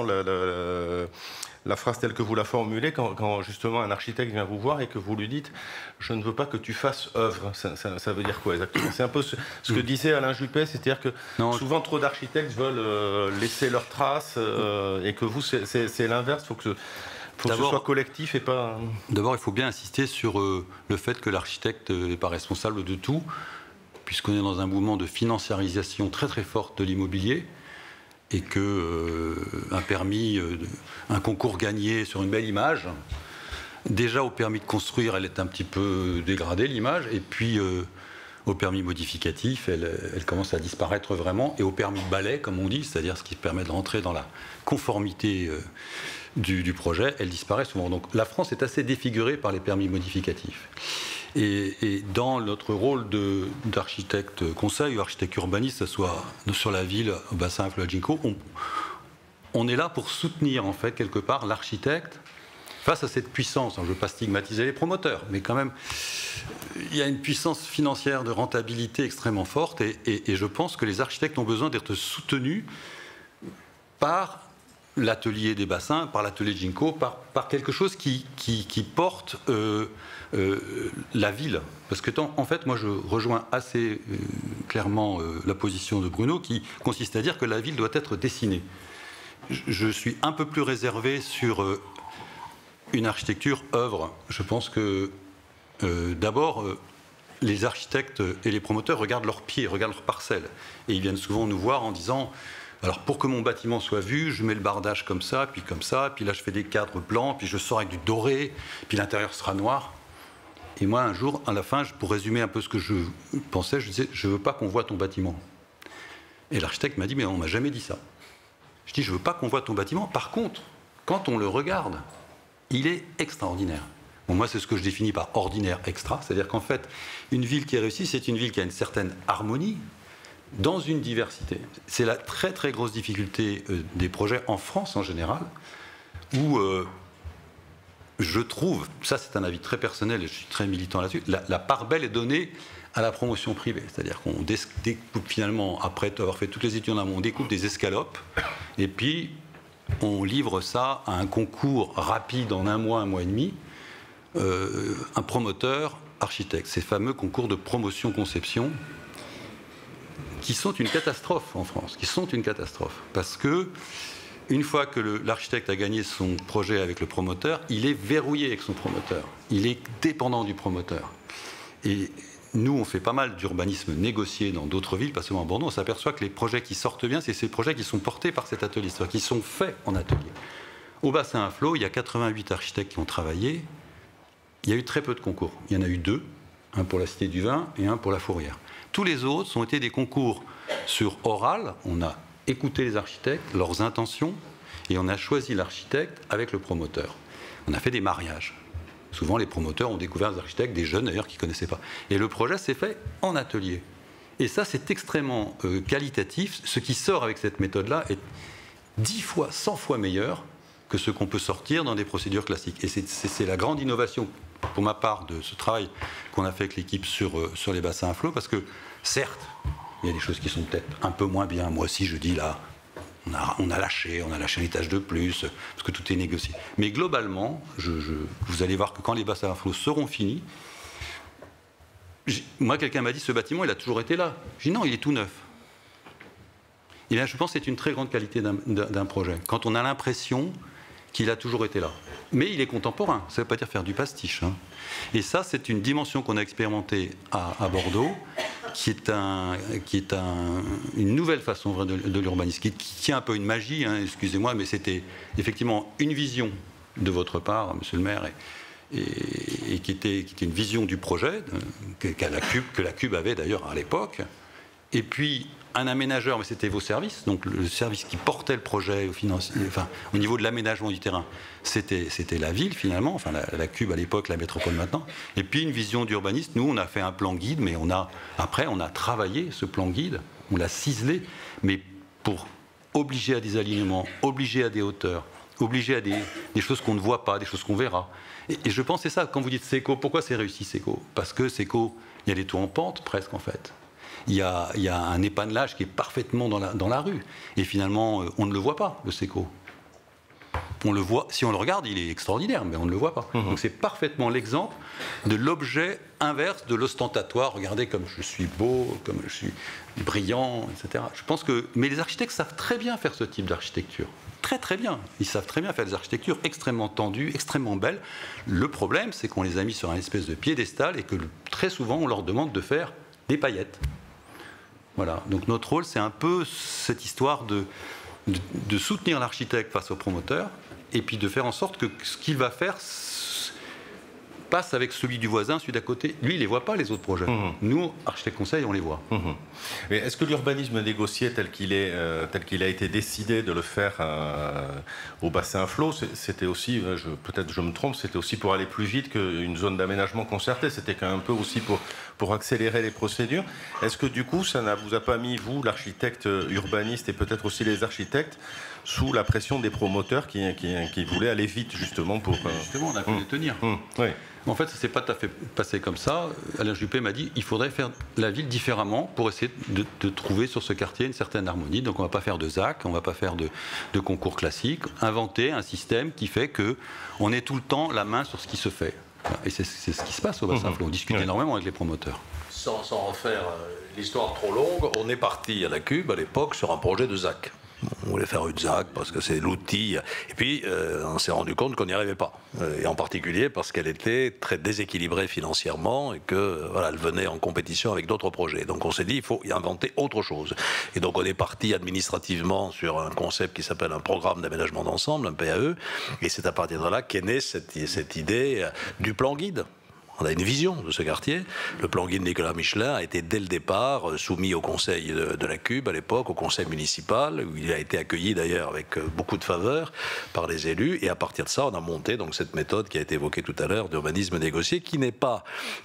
S1: la phrase telle que vous la formulez, quand justement un architecte vient vous voir et que vous lui dites « je ne veux pas que tu fasses œuvre ». Ça veut dire quoi exactement? C'est un peu ce que disait Alain Juppé, c'est-à-dire que souvent trop d'architectes veulent laisser leurs traces et que vous, c'est l'inverse, il faut que ce soit collectif et pas...
S5: D'abord, il faut bien insister sur le fait que l'architecte n'est pas responsable de tout, puisqu'on est dans un mouvement de financiarisation très très forte de l'immobilier, et qu'un permis, un concours gagné sur une belle image, déjà au permis de construire, elle est un petit peu dégradée, l'image, et puis au permis modificatif, elle commence à disparaître vraiment, et au permis de balai, comme on dit, c'est-à-dire ce qui permet de rentrer dans la conformité du projet, elle disparaît souvent. Donc la France est assez défigurée par les permis modificatifs. Et dans notre rôle d'architecte conseil ou architecte urbaniste, que ce soit sur la ville, au bassin à flot à Ginko, on est là pour soutenir en fait quelque part l'architecte face à cette puissance. Alors, je ne veux pas stigmatiser les promoteurs, mais quand même, il y a une puissance financière de rentabilité extrêmement forte, et je pense que les architectes ont besoin d'être soutenus par l'atelier des bassins, par l'atelier Ginko, par quelque chose qui porte la ville. Parce que en fait, moi je rejoins assez clairement la position de Bruno, qui consiste à dire que la ville doit être dessinée. Je suis un peu plus réservé sur une architecture œuvre. Je pense que d'abord, les architectes et les promoteurs regardent leurs pieds, regardent leurs parcelles. Et ils viennent souvent nous voir en disant... Alors, pour que mon bâtiment soit vu, je mets le bardage comme ça, puis là, je fais des cadres blancs, puis je sors avec du doré, puis l'intérieur sera noir. Et moi, un jour, à la fin, pour résumer un peu ce que je pensais, je disais, je ne veux pas qu'on voit ton bâtiment. Et l'architecte m'a dit, mais on ne m'a jamais dit ça. Je dis, je ne veux pas qu'on voit ton bâtiment. Par contre, quand on le regarde, il est extraordinaire. Bon, moi, c'est ce que je définis par ordinaire extra. C'est-à-dire qu'en fait, une ville qui est réussie, c'est une ville qui a une certaine harmonie, dans une diversité. C'est la très très grosse difficulté des projets en France en général, où je trouve, ça c'est un avis très personnel et je suis très militant là-dessus, la part belle est donnée à la promotion privée. C'est-à-dire qu'on découpe finalement, après avoir fait toutes les études en amont, on découpe des escalopes et puis on livre ça à un concours rapide en un mois et demi. Un promoteur architecte, ces fameux concours de promotion-conception, qui sont une catastrophe en France, qui sont une catastrophe. Parce que, une fois que l'architecte a gagné son projet avec le promoteur, il est verrouillé avec son promoteur. Il est dépendant du promoteur. Et nous, on fait pas mal d'urbanisme négocié dans d'autres villes, pas seulement à Bordeaux. On s'aperçoit que les projets qui sortent bien, c'est ces projets qui sont portés par cet atelier, c'est-à-dire qui sont faits en atelier. Au bassin à flot, il y a 88 architectes qui ont travaillé. Il y a eu très peu de concours. Il y en a eu 2, un pour la Cité du Vin et un pour la Fourrière. Tous les autres ont été des concours sur oral. On a écouté les architectes, leurs intentions, et on a choisi l'architecte avec le promoteur. On a fait des mariages. Souvent, les promoteurs ont découvert des architectes, des jeunes d'ailleurs, qui ne connaissaient pas. Et le projet s'est fait en atelier. Et ça, c'est extrêmement qualitatif. Ce qui sort avec cette méthode-là est 10 fois, 100 fois meilleur que ce qu'on peut sortir dans des procédures classiques. Et c'est la grande innovation, pour ma part, de ce travail qu'on a fait avec l'équipe sur les bassins à flot, parce que, certes, il y a des choses qui sont peut-être un peu moins bien. Moi aussi, je dis là, on a lâché un étage de plus, parce que tout est négocié. Mais globalement, vous allez voir que quand les bassins à flot seront finis, moi, quelqu'un m'a dit, ce bâtiment, il a toujours été là. J'ai dit, non, il est tout neuf. Et bien, je pense que c'est une très grande qualité d'un projet. Quand on a l'impression qu'il a toujours été là. Mais il est contemporain, ça ne veut pas dire faire du pastiche. Hein. Et ça, c'est une dimension qu'on a expérimentée à Bordeaux, qui est une nouvelle façon de l'urbanisme, qui tient un peu une magie, hein, excusez-moi, mais c'était effectivement une vision de votre part, monsieur le maire, et qui était une vision du projet, que la Cube avait d'ailleurs à l'époque. Et puis, un aménageur, mais c'était vos services, donc le service qui portait le projet au niveau de l'aménagement du terrain, c'était la ville finalement, enfin la Cube à l'époque, la métropole maintenant. Et puis une vision d'urbaniste, nous on a fait un plan guide, mais après on a travaillé ce plan guide, on l'a ciselé, mais pour obliger à des alignements, obliger à des hauteurs, obliger à des choses qu'on ne voit pas, des choses qu'on verra. Et je pense que c'est ça, quand vous dites Seco, pourquoi c'est réussi Seco? Parce que Seco, il y a des toits en pente presque en fait. Il y a un épanelage qui est parfaitement dans la rue. Et finalement, on ne le voit pas, le Seco. On le voit, si on le regarde, il est extraordinaire, mais on ne le voit pas. Donc c'est parfaitement l'exemple de l'objet inverse de l'ostentatoire. Regardez comme je suis beau, comme je suis brillant, etc. Je pense que... Mais les architectes savent très bien faire ce type d'architecture. Très très bien. Ils savent très bien faire des architectures extrêmement tendues, extrêmement belles. Le problème, c'est qu'on les a mis sur un espèce de piédestal et que très souvent, on leur demande de faire des paillettes. Voilà, donc notre rôle, c'est un peu cette histoire de soutenir l'architecte face au promoteur et puis de faire en sorte que ce qu'il va faire passe avec celui du voisin, celui d'à côté. Lui, il ne les voit pas, les autres projets. Nous, architectes conseil, on les voit.
S1: Mais est-ce que l'urbanisme négocié tel qu'il a été décidé de le faire au bassin à flot, c'était aussi, peut-être je me trompe, c'était aussi pour aller plus vite qu'une zone d'aménagement concerté, c'était quand même un peu aussi pour accélérer les procédures. Est-ce que du coup, ça ne vous a pas mis, vous, l'architecte urbaniste et peut-être aussi les architectes, sous la pression des promoteurs qui voulaient aller vite, justement, pour...
S5: Justement, on a pu les tenir.
S1: Oui.
S5: En fait, ça ne s'est pas tout à fait passé comme ça. Alain Juppé m'a dit qu'il faudrait faire la ville différemment pour essayer de trouver sur ce quartier une certaine harmonie. Donc on ne va pas faire de ZAC, on ne va pas faire de concours classiques, inventer un système qui fait qu'on ait tout le temps la main sur ce qui se fait. Et c'est ce qui se passe au bassin flot. On discute énormément avec les promoteurs.
S2: Sans refaire l'histoire trop longue, on est parti à la Cube à l'époque sur un projet de ZAC. On voulait faire une ZAC parce que c'est l'outil. Et puis, on s'est rendu compte qu'on n'y arrivait pas. Et en particulier parce qu'elle était très déséquilibrée financièrement et que voilà, elle venait en compétition avec d'autres projets. Donc on s'est dit, il faut y inventer autre chose. Et donc on est parti administrativement sur un concept qui s'appelle un programme d'aménagement d'ensemble, un PAE. Et c'est à partir de là qu'est née cette idée du plan guide. On a une vision de ce quartier. Le plan guide Nicolas Michelin a été dès le départ soumis au conseil de la Cube à l'époque, au conseil municipal, où il a été accueilli d'ailleurs avec beaucoup de faveur par les élus. Et à partir de ça, on a monté donc cette méthode qui a été évoquée tout à l'heure d'urbanisme négocié, qui n'est pas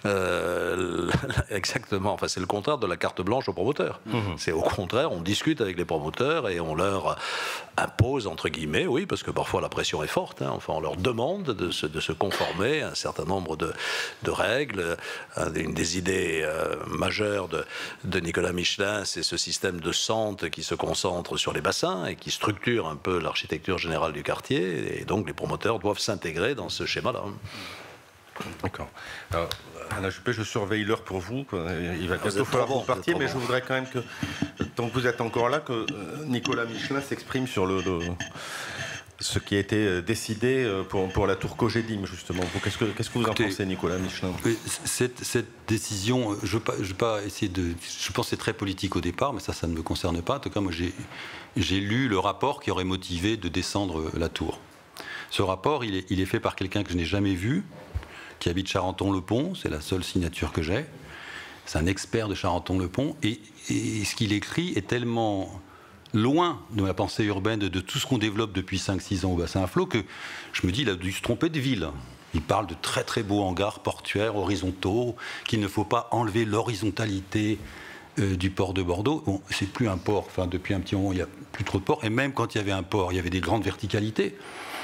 S2: exactement, enfin c'est le contraire de la carte blanche aux promoteurs. C'est au contraire, on discute avec les promoteurs et on leur impose entre guillemets, oui, parce que parfois la pression est forte. Hein, enfin, on leur demande de se conformer à un certain nombre de règles. Une des idées majeures de Nicolas Michelin, c'est ce système de centres qui se concentre sur les bassins et qui structure un peu l'architecture générale du quartier. Et donc les promoteurs doivent s'intégrer dans ce schéma-là.
S1: D'accord. Alors, Alain Juppé, je surveille l'heure pour vous. Il va bientôt falloir que vous partiez, mais je voudrais quand même que, tant que vous êtes encore là, que Nicolas Michelin s'exprime sur ce qui a été décidé pour la tour Cogedim, justement. Qu'est-ce que vous en pensez, Nicolas Michelin?
S5: Cette décision, je vais pas essayer de... Je pense que c'est très politique au départ, mais ça ne me concerne pas. En tout cas, moi, j'ai lu le rapport qui aurait motivé de descendre la tour. Ce rapport, il est fait par quelqu'un que je n'ai jamais vu, qui habite Charenton-le-Pont, c'est la seule signature que j'ai. C'est un expert de Charenton-le-Pont, et ce qu'il écrit est tellement loin de ma pensée urbaine, de tout ce qu'on développe depuis 5-6 ans au bassin à flot, que je me dis, il a dû se tromper de ville. Il parle de très très beaux hangars portuaires horizontaux, qu'il ne faut pas enlever l'horizontalité du port de Bordeaux. Bon, c'est plus un port, enfin depuis un petit moment, il n'y a plus trop de ports, et même quand il y avait un port, il y avait des grandes verticalités.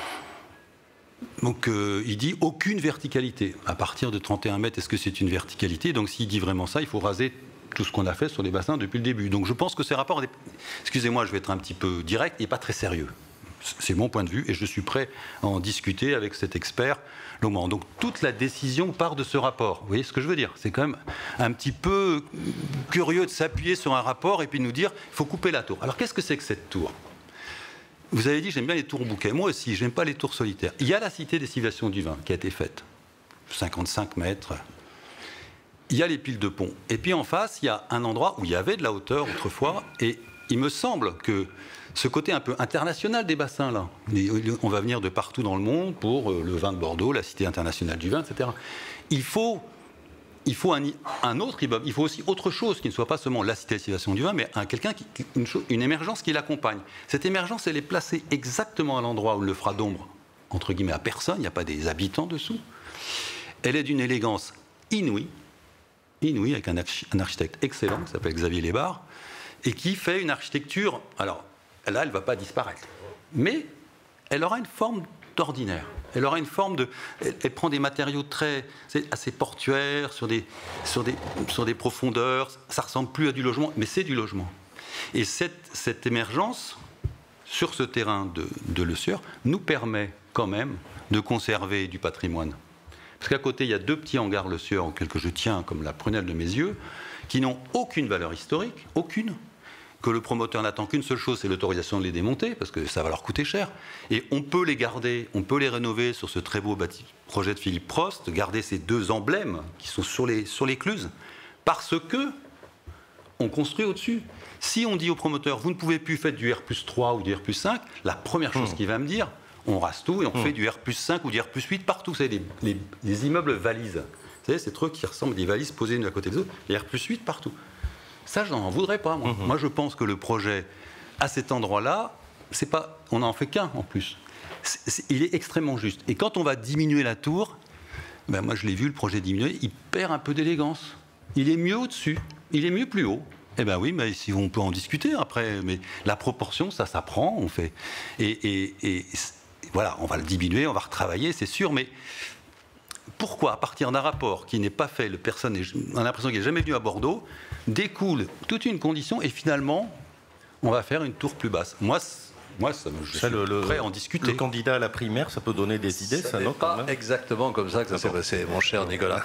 S5: Donc il dit aucune verticalité. À partir de 31 mètres, est-ce que c'est une verticalité? Donc s'il dit vraiment ça, il faut raser tout ce qu'on a fait sur les bassins depuis le début. Donc je pense que ces rapports, excusez-moi, je vais être un petit peu direct, il n'est pas très sérieux. C'est mon point de vue et je suis prêt à en discuter avec cet expert. Donc toute la décision part de ce rapport. Vous voyez ce que je veux dire? C'est quand même un petit peu curieux de s'appuyer sur un rapport et puis de nous dire il faut couper la tour. Alors qu'est-ce que c'est que cette tour? Vous avez dit j'aime bien les tours bouquets. Moi aussi, j'aime pas les tours solitaires. Il y a la cité des civilisations du vin qui a été faite, 55 mètres. Il y a les piles de pont. Et puis en face, il y a un endroit où il y avait de la hauteur autrefois. Et il me semble que ce côté un peu international des bassins, là, on va venir de partout dans le monde pour le vin de Bordeaux, la Cité internationale du vin, etc. Il faut un autre immeuble, il faut aussi autre chose qui ne soit pas seulement la Cité des civilisations du vin, mais une émergence qui l'accompagne. Cette émergence, elle est placée exactement à l'endroit où elle ne fera d'ombre, entre guillemets, à personne, il n'y a pas des habitants dessous. Elle est d'une élégance inouïe, avec un architecte excellent qui s'appelle Xavier Lébar, et qui fait une architecture, alors là, elle ne va pas disparaître, mais elle aura une forme d'ordinaire. Elle aura une forme de... Elle prend des matériaux assez portuaires, sur des profondeurs, ça ne ressemble plus à du logement, mais c'est du logement. Et cette émergence, sur ce terrain de Le Sieur, nous permet quand même de conserver du patrimoine. Parce qu'à côté, il y a 2 petits hangars Le Sieur, auxquels que je tiens comme la prunelle de mes yeux, qui n'ont aucune valeur historique, aucune, que le promoteur n'attend qu'une seule chose, c'est l'autorisation de les démonter, parce que ça va leur coûter cher. Et on peut les garder, on peut les rénover sur ce très beau projet de Philippe Prost, garder ces 2 emblèmes qui sont sur l'écluse, parce que on construit au-dessus. Si on dit au promoteur, vous ne pouvez plus faire du R+3 ou du R+5, la première chose qu'il va me dire, on rase tout et on fait du R+5 ou du R+8 partout. Vous savez, les immeubles valises. Vous savez, ces trucs qui ressemblent à des valises posées l'une à côté des autres, les R+8 partout. Ça, je n'en voudrais pas, moi. Moi, je pense que le projet, à cet endroit-là, on n'en fait qu'un, en plus. Il est extrêmement juste. Et quand on va diminuer la tour, ben moi, je l'ai vu, le projet diminuer, il perd un peu d'élégance. Il est mieux au-dessus. Il est mieux plus haut. Eh bien oui, mais si on peut en discuter après. Mais la proportion, ça s'apprend, on fait. Et voilà, on va le diminuer, on va retravailler, c'est sûr, mais... Pourquoi, à partir d'un rapport qui n'est pas fait, on a l'impression qu'il n'est jamais venu à Bordeaux, découle toute une condition et finalement, on va faire une tour plus basse. Moi je suis prêt à en discuter.
S1: Le candidat à la primaire, ça peut donner des idées, ça, non?
S2: Pas exactement comme ça que ça s'est passé, mon cher Nicolas.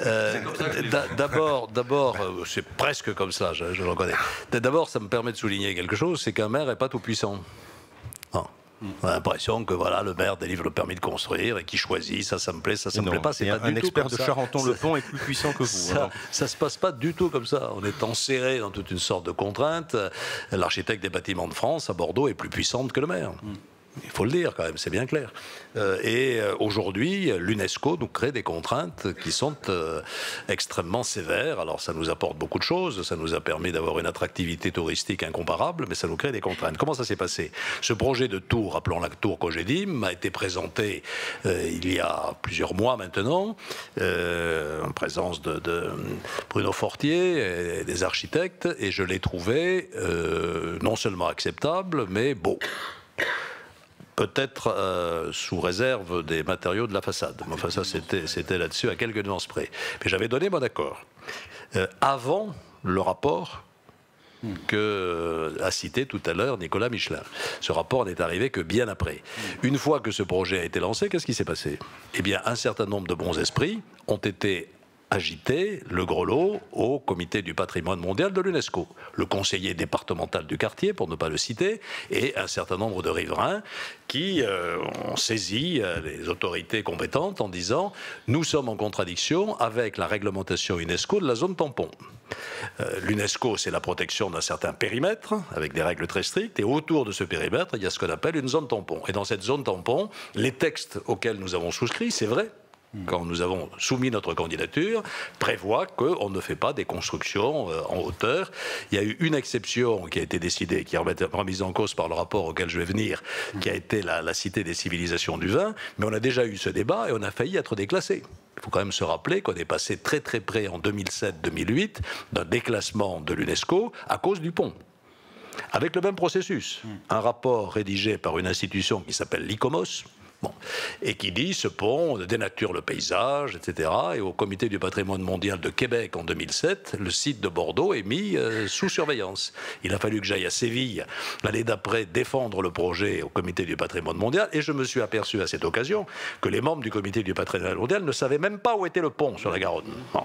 S2: D'abord, c'est presque comme ça, je le reconnais. D'abord, ça me permet de souligner quelque chose, c'est qu'un maire n'est pas tout puissant. Non. On a l'impression que voilà, le maire délivre le permis de construire et qu'il choisit, ça me plaît, ça me plaît pas. C'est pas
S1: un
S2: du tout
S1: expert
S2: comme
S1: de
S2: ça.
S1: Charenton-le-Pont est plus puissant que vous.
S2: Ça se passe pas du tout comme ça. On est enserré dans toute une sorte de contraintes. L'architecte des bâtiments de France à Bordeaux est plus puissante que le maire. Il faut le dire quand même, c'est bien clair. Et aujourd'hui, l'UNESCO nous crée des contraintes qui sont extrêmement sévères. Alors ça nous apporte beaucoup de choses, ça nous a permis d'avoir une attractivité touristique incomparable, mais ça nous crée des contraintes. Comment ça s'est passé? Ce projet de tour, appelons la tour Cogedim, a été présenté il y a plusieurs mois maintenant, en présence de Bruno Fortier et des architectes, et je l'ai trouvé non seulement acceptable, mais beau. Peut-être sous réserve des matériaux de la façade. Enfin, ça, c'était là-dessus, à quelques nuances près. Mais j'avais donné mon accord. Avant le rapport, que a cité tout à l'heure Nicolas Michelin. Ce rapport n'est arrivé que bien après. Une fois que ce projet a été lancé, qu'est-ce qui s'est passé? Eh bien, un certain nombre de bons esprits ont été agité le gros lot au comité du patrimoine mondial de l'UNESCO. Le conseiller départemental du quartier, pour ne pas le citer, et un certain nombre de riverains qui ont saisi les autorités compétentes en disant « Nous sommes en contradiction avec la réglementation UNESCO de la zone tampon ». L'UNESCO, c'est la protection d'un certain périmètre, avec des règles très strictes, et autour de ce périmètre, il y a ce qu'on appelle une zone tampon. Et dans cette zone tampon, les textes auxquels nous avons souscrit, c'est vrai, quand nous avons soumis notre candidature, prévoit qu'on ne fait pas des constructions en hauteur. Il y a eu une exception qui a été décidée, qui est remise en cause par le rapport auquel je vais venir, qui a été la Cité des civilisations du vin, mais on a déjà eu ce débat et on a failli être déclassé. Il faut quand même se rappeler qu'on est passé très très près en 2007-2008 d'un déclassement de l'UNESCO à cause du pont. Avec le même processus, un rapport rédigé par une institution qui s'appelle l'ICOMOS, et qui dit ce pont dénature le paysage, etc. Et au comité du patrimoine mondial de Québec en 2007, le site de Bordeaux est mis sous surveillance. Il a fallu que j'aille à Séville l'année d'après défendre le projet au comité du patrimoine mondial, et je me suis aperçu à cette occasion que les membres du comité du patrimoine mondial ne savaient même pas où était le pont sur la Garonne. Bon,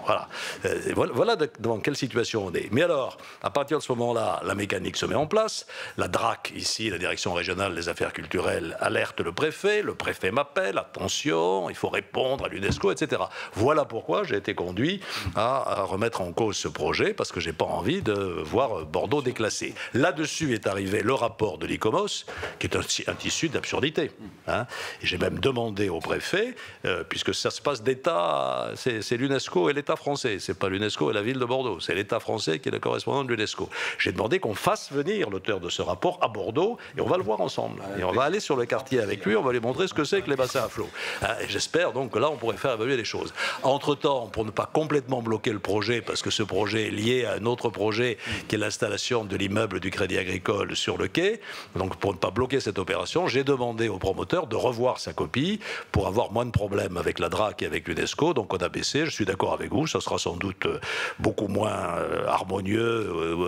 S2: voilà dans quelle situation on est. Mais alors, à partir de ce moment-là, la mécanique se met en place. La DRAC, ici, la Direction régionale des affaires culturelles, alerte le préfet m'appelle, attention, il faut répondre à l'UNESCO, etc. Voilà pourquoi j'ai été conduit à remettre en cause ce projet, parce que j'ai pas envie de voir Bordeaux déclassé. Là-dessus est arrivé le rapport de l'ICOMOS, qui est un tissu d'absurdité. Hein. Et j'ai même demandé au préfet, puisque ça se passe d'État, c'est l'UNESCO et l'État français, c'est pas l'UNESCO et la ville de Bordeaux, c'est l'État français qui est le correspondant de l'UNESCO. J'ai demandé qu'on fasse venir l'auteur de ce rapport à Bordeaux, et on va le voir ensemble. Et on va aller sur le quartier avec lui, on va lui montrer ce que c'est que les bassins à flot. Et j'espère donc que là, on pourrait faire évoluer les choses. Entre-temps, pour ne pas complètement bloquer le projet, parce que ce projet est lié à un autre projet qui est l'installation de l'immeuble du Crédit Agricole sur le quai, donc pour ne pas bloquer cette opération, j'ai demandé au promoteur de revoir sa copie pour avoir moins de problèmes avec la DRAC et avec l'UNESCO. Donc on a baissé, je suis d'accord avec vous, ça sera sans doute beaucoup moins harmonieux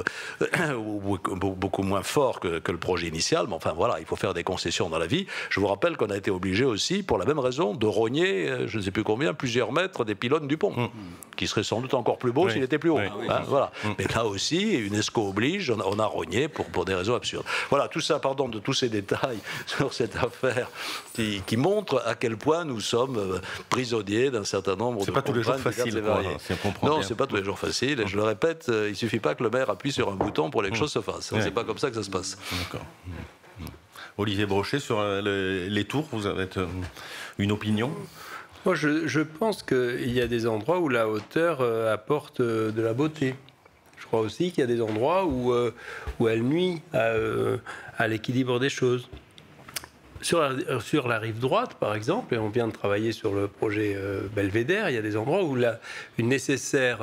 S2: ou beaucoup moins fort que le projet initial, mais enfin voilà, il faut faire des concessions dans la vie. Je vous rappelle qu'on a été obligé aussi, pour la même raison, de rogner, je ne sais plus combien, plusieurs mètres des pylônes du pont, qui serait sans doute encore plus beau s'il était plus haut. Hein, voilà. Mais là aussi, UNESCO oblige, on a rogné pour des raisons absurdes. Voilà, tout ça, pardon de tous ces détails sur cette affaire qui montre à quel point nous sommes prisonniers d'un certain nombre de contraintes.
S1: C'est pas tous les jours facile,
S2: non, c'est pas tous les jours facile. Et je le répète, il suffit pas que le maire appuie sur un bouton pour que les choses se fassent. C'est pas comme ça que ça se passe.
S1: D'accord. Olivier Brochet, sur les tours, vous avez une opinion?
S4: Moi, je pense qu'il y a des endroits où la hauteur apporte de la beauté. Je crois aussi qu'il y a des endroits où elle nuit à l'équilibre des choses. Sur la rive droite, par exemple, et on vient de travailler sur le projet Belvédère, il y a des endroits où une nécessaire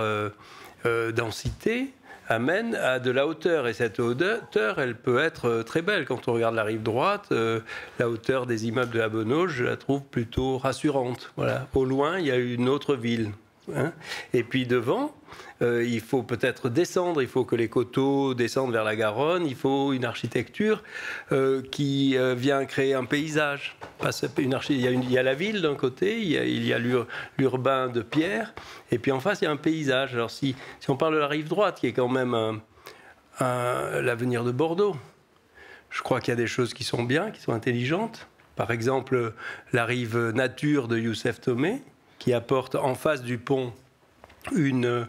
S4: densité amène à de la hauteur. Et cette hauteur, elle peut être très belle. Quand on regarde la rive droite, la hauteur des immeubles de la Bonauge, je la trouve plutôt rassurante. Voilà. Au loin, il y a une autre ville. Hein. Et puis devant, il faut peut-être descendre, il faut que les coteaux descendent vers la Garonne, il faut une architecture qui vient créer un paysage. Il y a la ville d'un côté, il y a l'urbain de pierre, et puis en face il y a un paysage. Alors si on parle de la rive droite, qui est quand même l'avenir de Bordeaux, je crois qu'il y a des choses qui sont bien, qui sont intelligentes. Par exemple, la rive nature de Youssef Thomé, qui apporte en face du pont une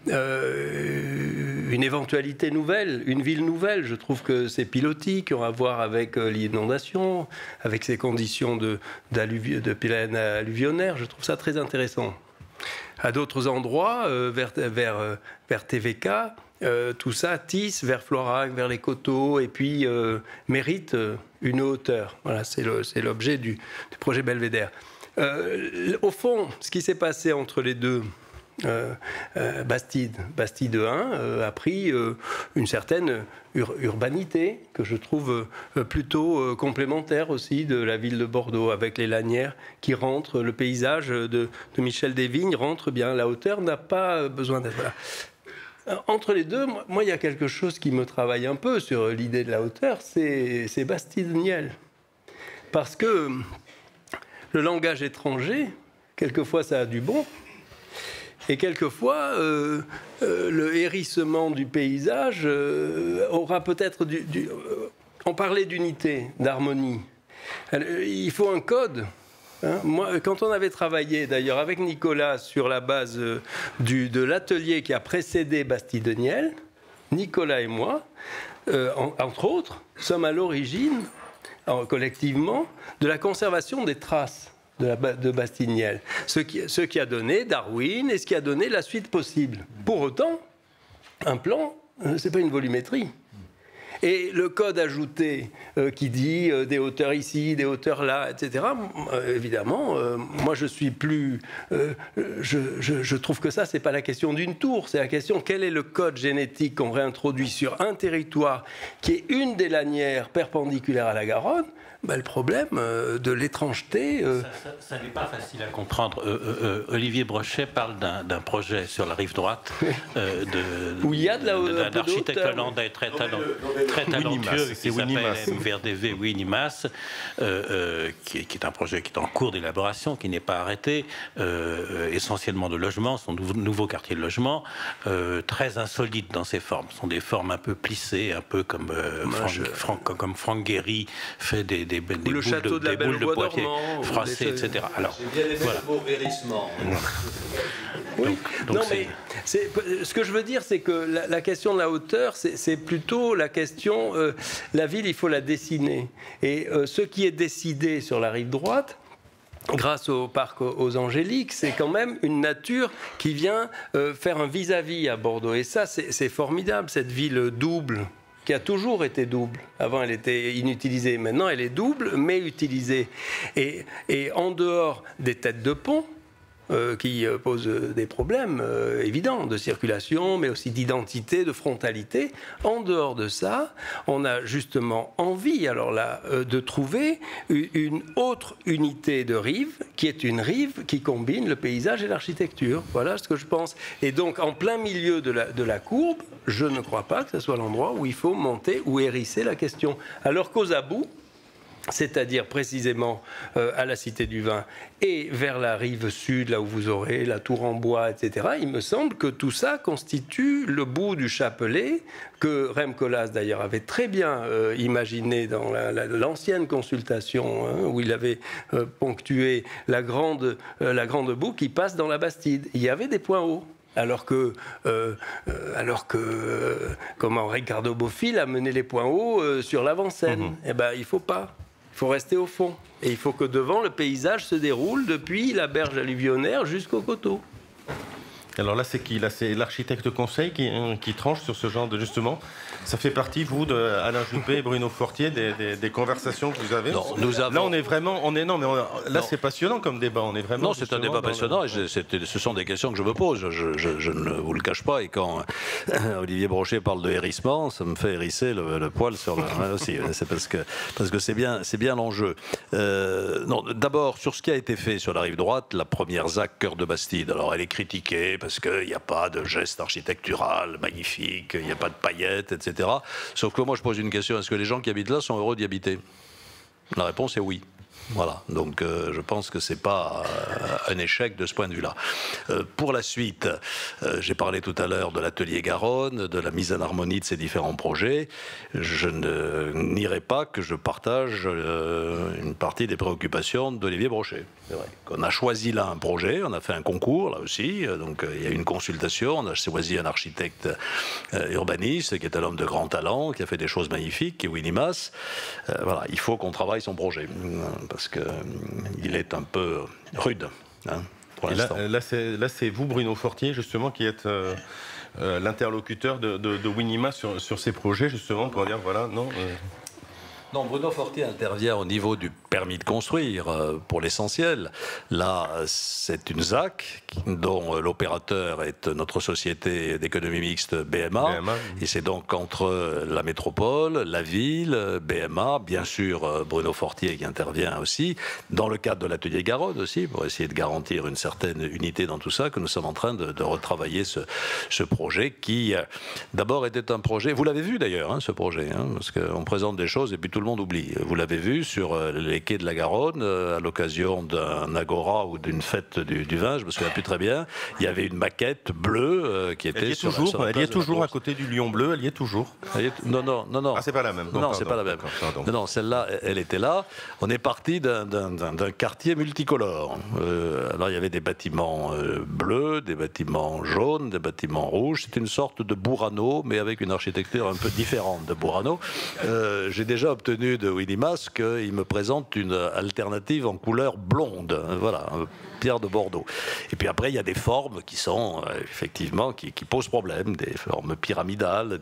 S4: éventualité nouvelle, une ville nouvelle. Je trouve que c'est pilotique, on va voir avec l'inondation, avec ces conditions de plaine alluvionnaire. Je trouve ça très intéressant. À d'autres endroits, vers TVK, tout ça tisse vers Florac, vers les coteaux, et puis mérite une hauteur. Voilà, c'est l'objet du projet Belvédère. Au fond, ce qui s'est passé entre les deux, Bastide 1 a pris une certaine urbanité que je trouve plutôt complémentaire aussi de la ville de Bordeaux, avec les lanières qui rentrent, le paysage de Michel Desvignes rentre bien. La hauteur n'a pas besoin d'être là. entre les deux, moi, il y a quelque chose qui me travaille un peu sur l'idée de la hauteur, c'est Bastide-Niel. Parce que le langage étranger, quelquefois ça a du bon, et quelquefois le hérissement du paysage aura peut-être on parlait d'unité, d'harmonie. Il faut un code. Hein, moi, quand on avait travaillé d'ailleurs avec Nicolas sur la base de l'atelier qui a précédé Bastide-Niel, Nicolas et moi, entre autres, sommes à l'origine, collectivement, de la conservation des traces de Bastide-Niel. Ce qui a donné Darwin et ce qui a donné la suite possible. Pour autant, un plan, ce n'est pas une volumétrie. Et le code ajouté qui dit des hauteurs ici, des hauteurs là, etc., évidemment, moi je suis plus... je trouve que ça, c'est pas la question d'une tour, c'est la question quel est le code génétique qu'on réintroduit sur un territoire qui est une des lanières perpendiculaires à la Garonne. Ben, le problème de l'étrangeté...
S3: Ça n'est pas facile à comprendre. Olivier Brochet parle d'un projet sur la rive droite
S4: où il y a
S3: d'un architecte hollandais très talentueux qui s'appelle MVRDV Winimas, qui est un projet qui est en cours d'élaboration, qui n'est pas arrêté, essentiellement de logement, son nouveau quartier de logement, très insolite dans ses formes. Ce sont des formes un peu plissées, un peu comme Franck Gehry fait des boules
S4: château de la Belle
S3: de Poitiers froissées, etc. Alors, voilà.
S4: Oui. Donc ce que je veux dire, c'est que la question de la hauteur, c'est plutôt la question, la ville, il faut la dessiner. Et ce qui est décidé sur la rive droite, grâce au parc aux Angéliques, c'est quand même une nature qui vient faire un vis-à-vis à Bordeaux. Et ça, c'est formidable, cette ville double, qui a toujours été double. Avant, elle était inutilisée. Maintenant, elle est double, mais utilisée. Et en dehors des têtes de pont, qui posent des problèmes évidents de circulation, mais aussi d'identité, de frontalité. En dehors de ça, on a justement envie, alors là, de trouver une autre unité de rive, qui est une rive qui combine le paysage et l'architecture. Voilà ce que je pense. Et donc, en plein milieu de la courbe, je ne crois pas que ce soit l'endroit où il faut monter ou hérisser la question. Alors qu'aux abouts, c'est-à-dire précisément à la Cité du Vin et vers la rive sud, là où vous aurez la tour en bois, etc., il me semble que tout ça constitue le bout du chapelet que Rem Koolhaas, d'ailleurs, avait très bien imaginé dans l'ancienne consultation, hein, où il avait ponctué la grande boue qui passe dans la Bastide. Il y avait des points hauts. Alors que Ricardo Bofill a mené les points hauts sur l'avant-scène. Eh ben, il faut pas. Il faut rester au fond. Et il faut que devant, le paysage se déroule depuis la berge alluvionnaire jusqu'au coteau.
S1: Alors là, c'est qui? Là, c'est l'architecte conseil qui tranche sur ce genre de... Justement, ça fait partie, vous, de Alain Juppé et Bruno Fortier, des conversations que vous avez?
S2: Non, nous avons...
S1: Là, on est vraiment... Là, c'est passionnant comme débat. On est vraiment...
S2: Non, c'est un débat passionnant. Et ce sont des questions que je me pose. Je ne vous le cache pas. Et quand Olivier Brochet parle de hérissement, ça me fait hérisser le poil sur le... aussi. C'est parce que c'est bien l'enjeu. Non, d'abord, sur ce qui a été fait sur la rive droite, la première ZAC Cœur de Bastide. Alors, elle est critiquée parce qu'il n'y a pas de geste architectural magnifique, il n'y a pas de paillettes, etc. Sauf que moi, je pose une question, est-ce que les gens qui habitent là sont heureux d'y habiter? La réponse est oui. Voilà, donc je pense que c'est pas un échec de ce point de vue-là. Pour la suite, j'ai parlé tout à l'heure de l'atelier Garonne, de la mise en harmonie de ces différents projets. Je ne nierai pas que je partage une partie des préoccupations d'Olivier Brochet. C'est vrai qu'on a choisi là un projet, on a fait un concours là aussi, donc il y a eu une consultation, on a choisi un architecte urbaniste qui est un homme de grand talent, qui a fait des choses magnifiques, qui est Winimas. Voilà, il faut qu'on travaille son projet. Parce qu'il est un peu rude, hein, pour l'instant.
S1: Là, c'est vous, Bruno Fortier, justement, qui êtes l'interlocuteur de Winimas sur ces projets, justement, pour dire, voilà, non...
S2: Non, Bruno Fortier intervient au niveau du permis de construire, pour l'essentiel. Là, c'est une ZAC dont l'opérateur est notre société d'économie mixte BMA. Et c'est donc entre la métropole, la ville, BMA, bien sûr Bruno Fortier qui intervient aussi, dans le cadre de l'atelier Garonne aussi, pour essayer de garantir une certaine unité dans tout ça, que nous sommes en train de retravailler ce projet qui, d'abord, était un projet... Vous l'avez vu d'ailleurs, hein, ce projet, hein, parce qu'on présente des choses et puis tout le monde oublie. Vous l'avez vu sur les quais de la Garonne, à l'occasion d'un agora ou d'une fête du vin, je me souviens plus très bien, il y avait une maquette bleue qui était sur la
S1: Elle y est toujours à côté du Lion Bleu, elle y est toujours.
S2: Non.
S1: Ah, c'est pas la même.
S2: Non, c'est pas la même. Non, celle-là, elle était là. On est parti d'un quartier multicolore. Alors, il y avait des bâtiments bleus, des bâtiments jaunes, des bâtiments rouges. C'était une sorte de Burano, mais avec une architecture un peu différente de Burano. J'ai déjà obtenu de Willy Mas qu'il me présente une alternative en couleur blonde. Voilà, pierre de Bordeaux. Et puis après, il y a des formes qui sont effectivement qui posent problème, des formes pyramidales.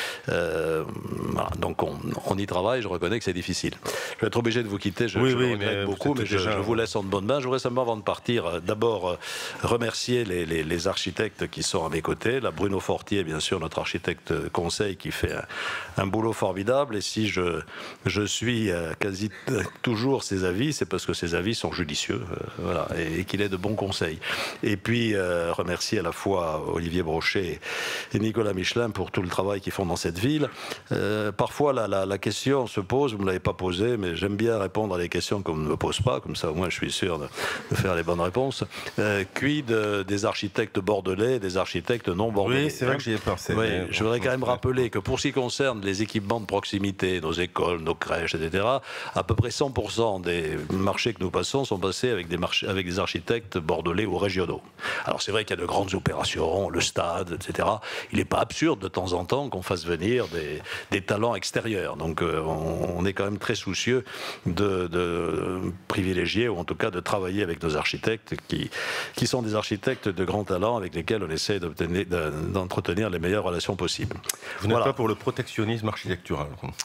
S2: Voilà. Donc on y travaille. Je reconnais que c'est difficile. Je vais être obligé de vous quitter. Je le regrette beaucoup, mais je vous laisse en de bonnes mains. Je voudrais simplement, avant de partir, d'abord remercier les architectes qui sont à mes côtés. Là, Bruno Fortier, bien sûr, notre architecte conseil, qui fait un boulot formidable. Et si je suis quasi toujours ses avis, c'est parce que ses avis sont judicieux, voilà, et qu'il est de bons conseils. Et puis remercier à la fois Olivier Brochet et Nicolas Michelin pour tout le travail qu'ils font dans cette ville. Parfois la question se pose, vous ne me l'avez pas posée, mais j'aime bien répondre à des questions qu'on ne me pose pas, comme ça au moins je suis sûr de faire les bonnes réponses. Quid des architectes bordelais, des architectes non bordelais?
S1: Oui, c'est vrai que j'y ai pensé.
S2: Oui, je voudrais quand même rappeler que pour ce qui concerne les équipements de proximité, nos écoles, nos crèches, etc., à peu près 100% des marchés que nous passons sont passés avec des architectes bordelais ou régionaux. Alors c'est vrai qu'il y a de grandes opérations, le stade, etc. Il n'est pas absurde de temps en temps qu'on fasse venir des talents extérieurs. Donc on est quand même très soucieux de privilégier, ou en tout cas de travailler avec nos architectes qui sont des architectes de grand talent avec lesquels on essaie d'entretenir les meilleures relations possibles.
S1: Vous n'êtes pas pour le protectionnisme architectural?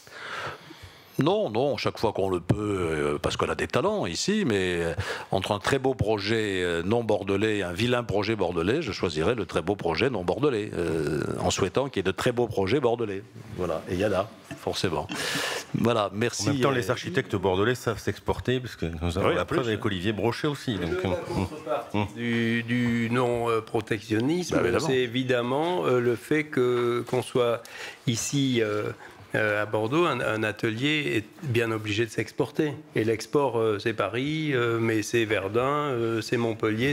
S2: Non, chaque fois qu'on le peut, parce qu'on a des talents ici, mais entre un très beau projet non bordelais et un vilain projet bordelais, je choisirais le très beau projet non bordelais, en souhaitant qu'il y ait de très beaux projets bordelais. Voilà, et il y en a, forcément. Voilà, merci.
S1: En même temps, les architectes bordelais savent s'exporter, parce que nous avons la preuve avec Olivier Brochet aussi. Donc,
S4: la contrepartie du non-protectionnisme, c'est évidemment le fait qu'on soit ici... à Bordeaux, un atelier est bien obligé de s'exporter. Et l'export, c'est Paris, mais c'est Verdun, c'est Montpellier,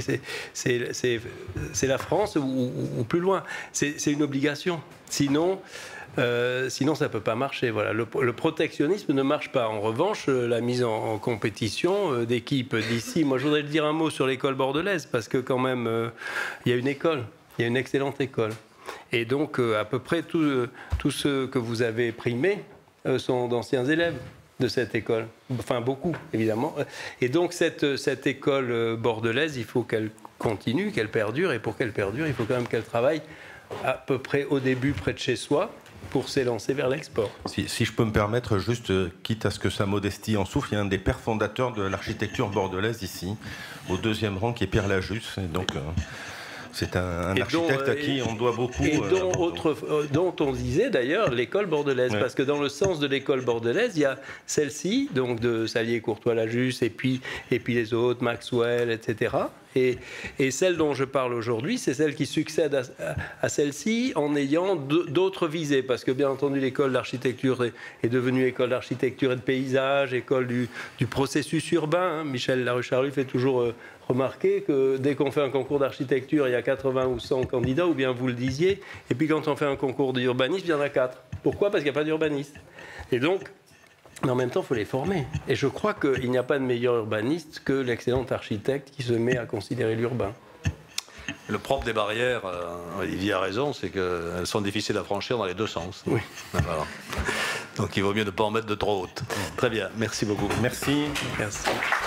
S4: c'est la France ou plus loin. C'est une obligation. Sinon, ça ne peut pas marcher. Voilà. Le protectionnisme ne marche pas. En revanche, la mise en compétition d'équipes d'ici... Moi, je voudrais dire un mot sur l'école bordelaise, parce que quand même, il y a une école. Il y a une excellente école. Et donc, à peu près tous ceux que vous avez primés sont d'anciens élèves de cette école. Enfin, beaucoup, évidemment. Et donc, cette école bordelaise, il faut qu'elle continue, qu'elle perdure. Et pour qu'elle perdure, il faut quand même qu'elle travaille à peu près au début près de chez soi pour s'élancer vers l'export.
S1: Si je peux me permettre, juste, quitte à ce que sa modestie en souffre, il y a un des pères fondateurs de l'architecture bordelaise ici, au deuxième rang, qui est Pierre Lajusse. Et donc... c'est un architecte à qui on doit beaucoup.
S4: Et dont on disait d'ailleurs l'école bordelaise, parce que dans le sens de l'école bordelaise, il y a celle-ci, donc de Salier-Courtois-Lajusse, et puis les autres, Maxwell, etc. Et celle dont je parle aujourd'hui, c'est celle qui succède à celle-ci en ayant d'autres visées. Parce que bien entendu, l'école d'architecture est devenue école d'architecture et de paysage, école du processus urbain. Michel Larucharlu fait toujours remarquer que dès qu'on fait un concours d'architecture, il y a 80 ou 100 candidats, ou bien vous le disiez. Et puis quand on fait un concours d'urbanisme, il y en a 4. Pourquoi? Parce qu'il n'y a pas d'urbaniste. Et donc... mais en même temps, il faut les former. Et je crois qu'il n'y a pas de meilleur urbaniste que l'excellent architecte qui se met à considérer l'urbain.
S2: Le propre des barrières, Olivier a raison, c'est qu'elles sont difficiles à franchir dans les deux sens.
S4: Oui.
S2: Voilà. Donc il vaut mieux ne pas en mettre de trop hautes. Très bien, merci beaucoup.
S1: Merci.
S4: Merci.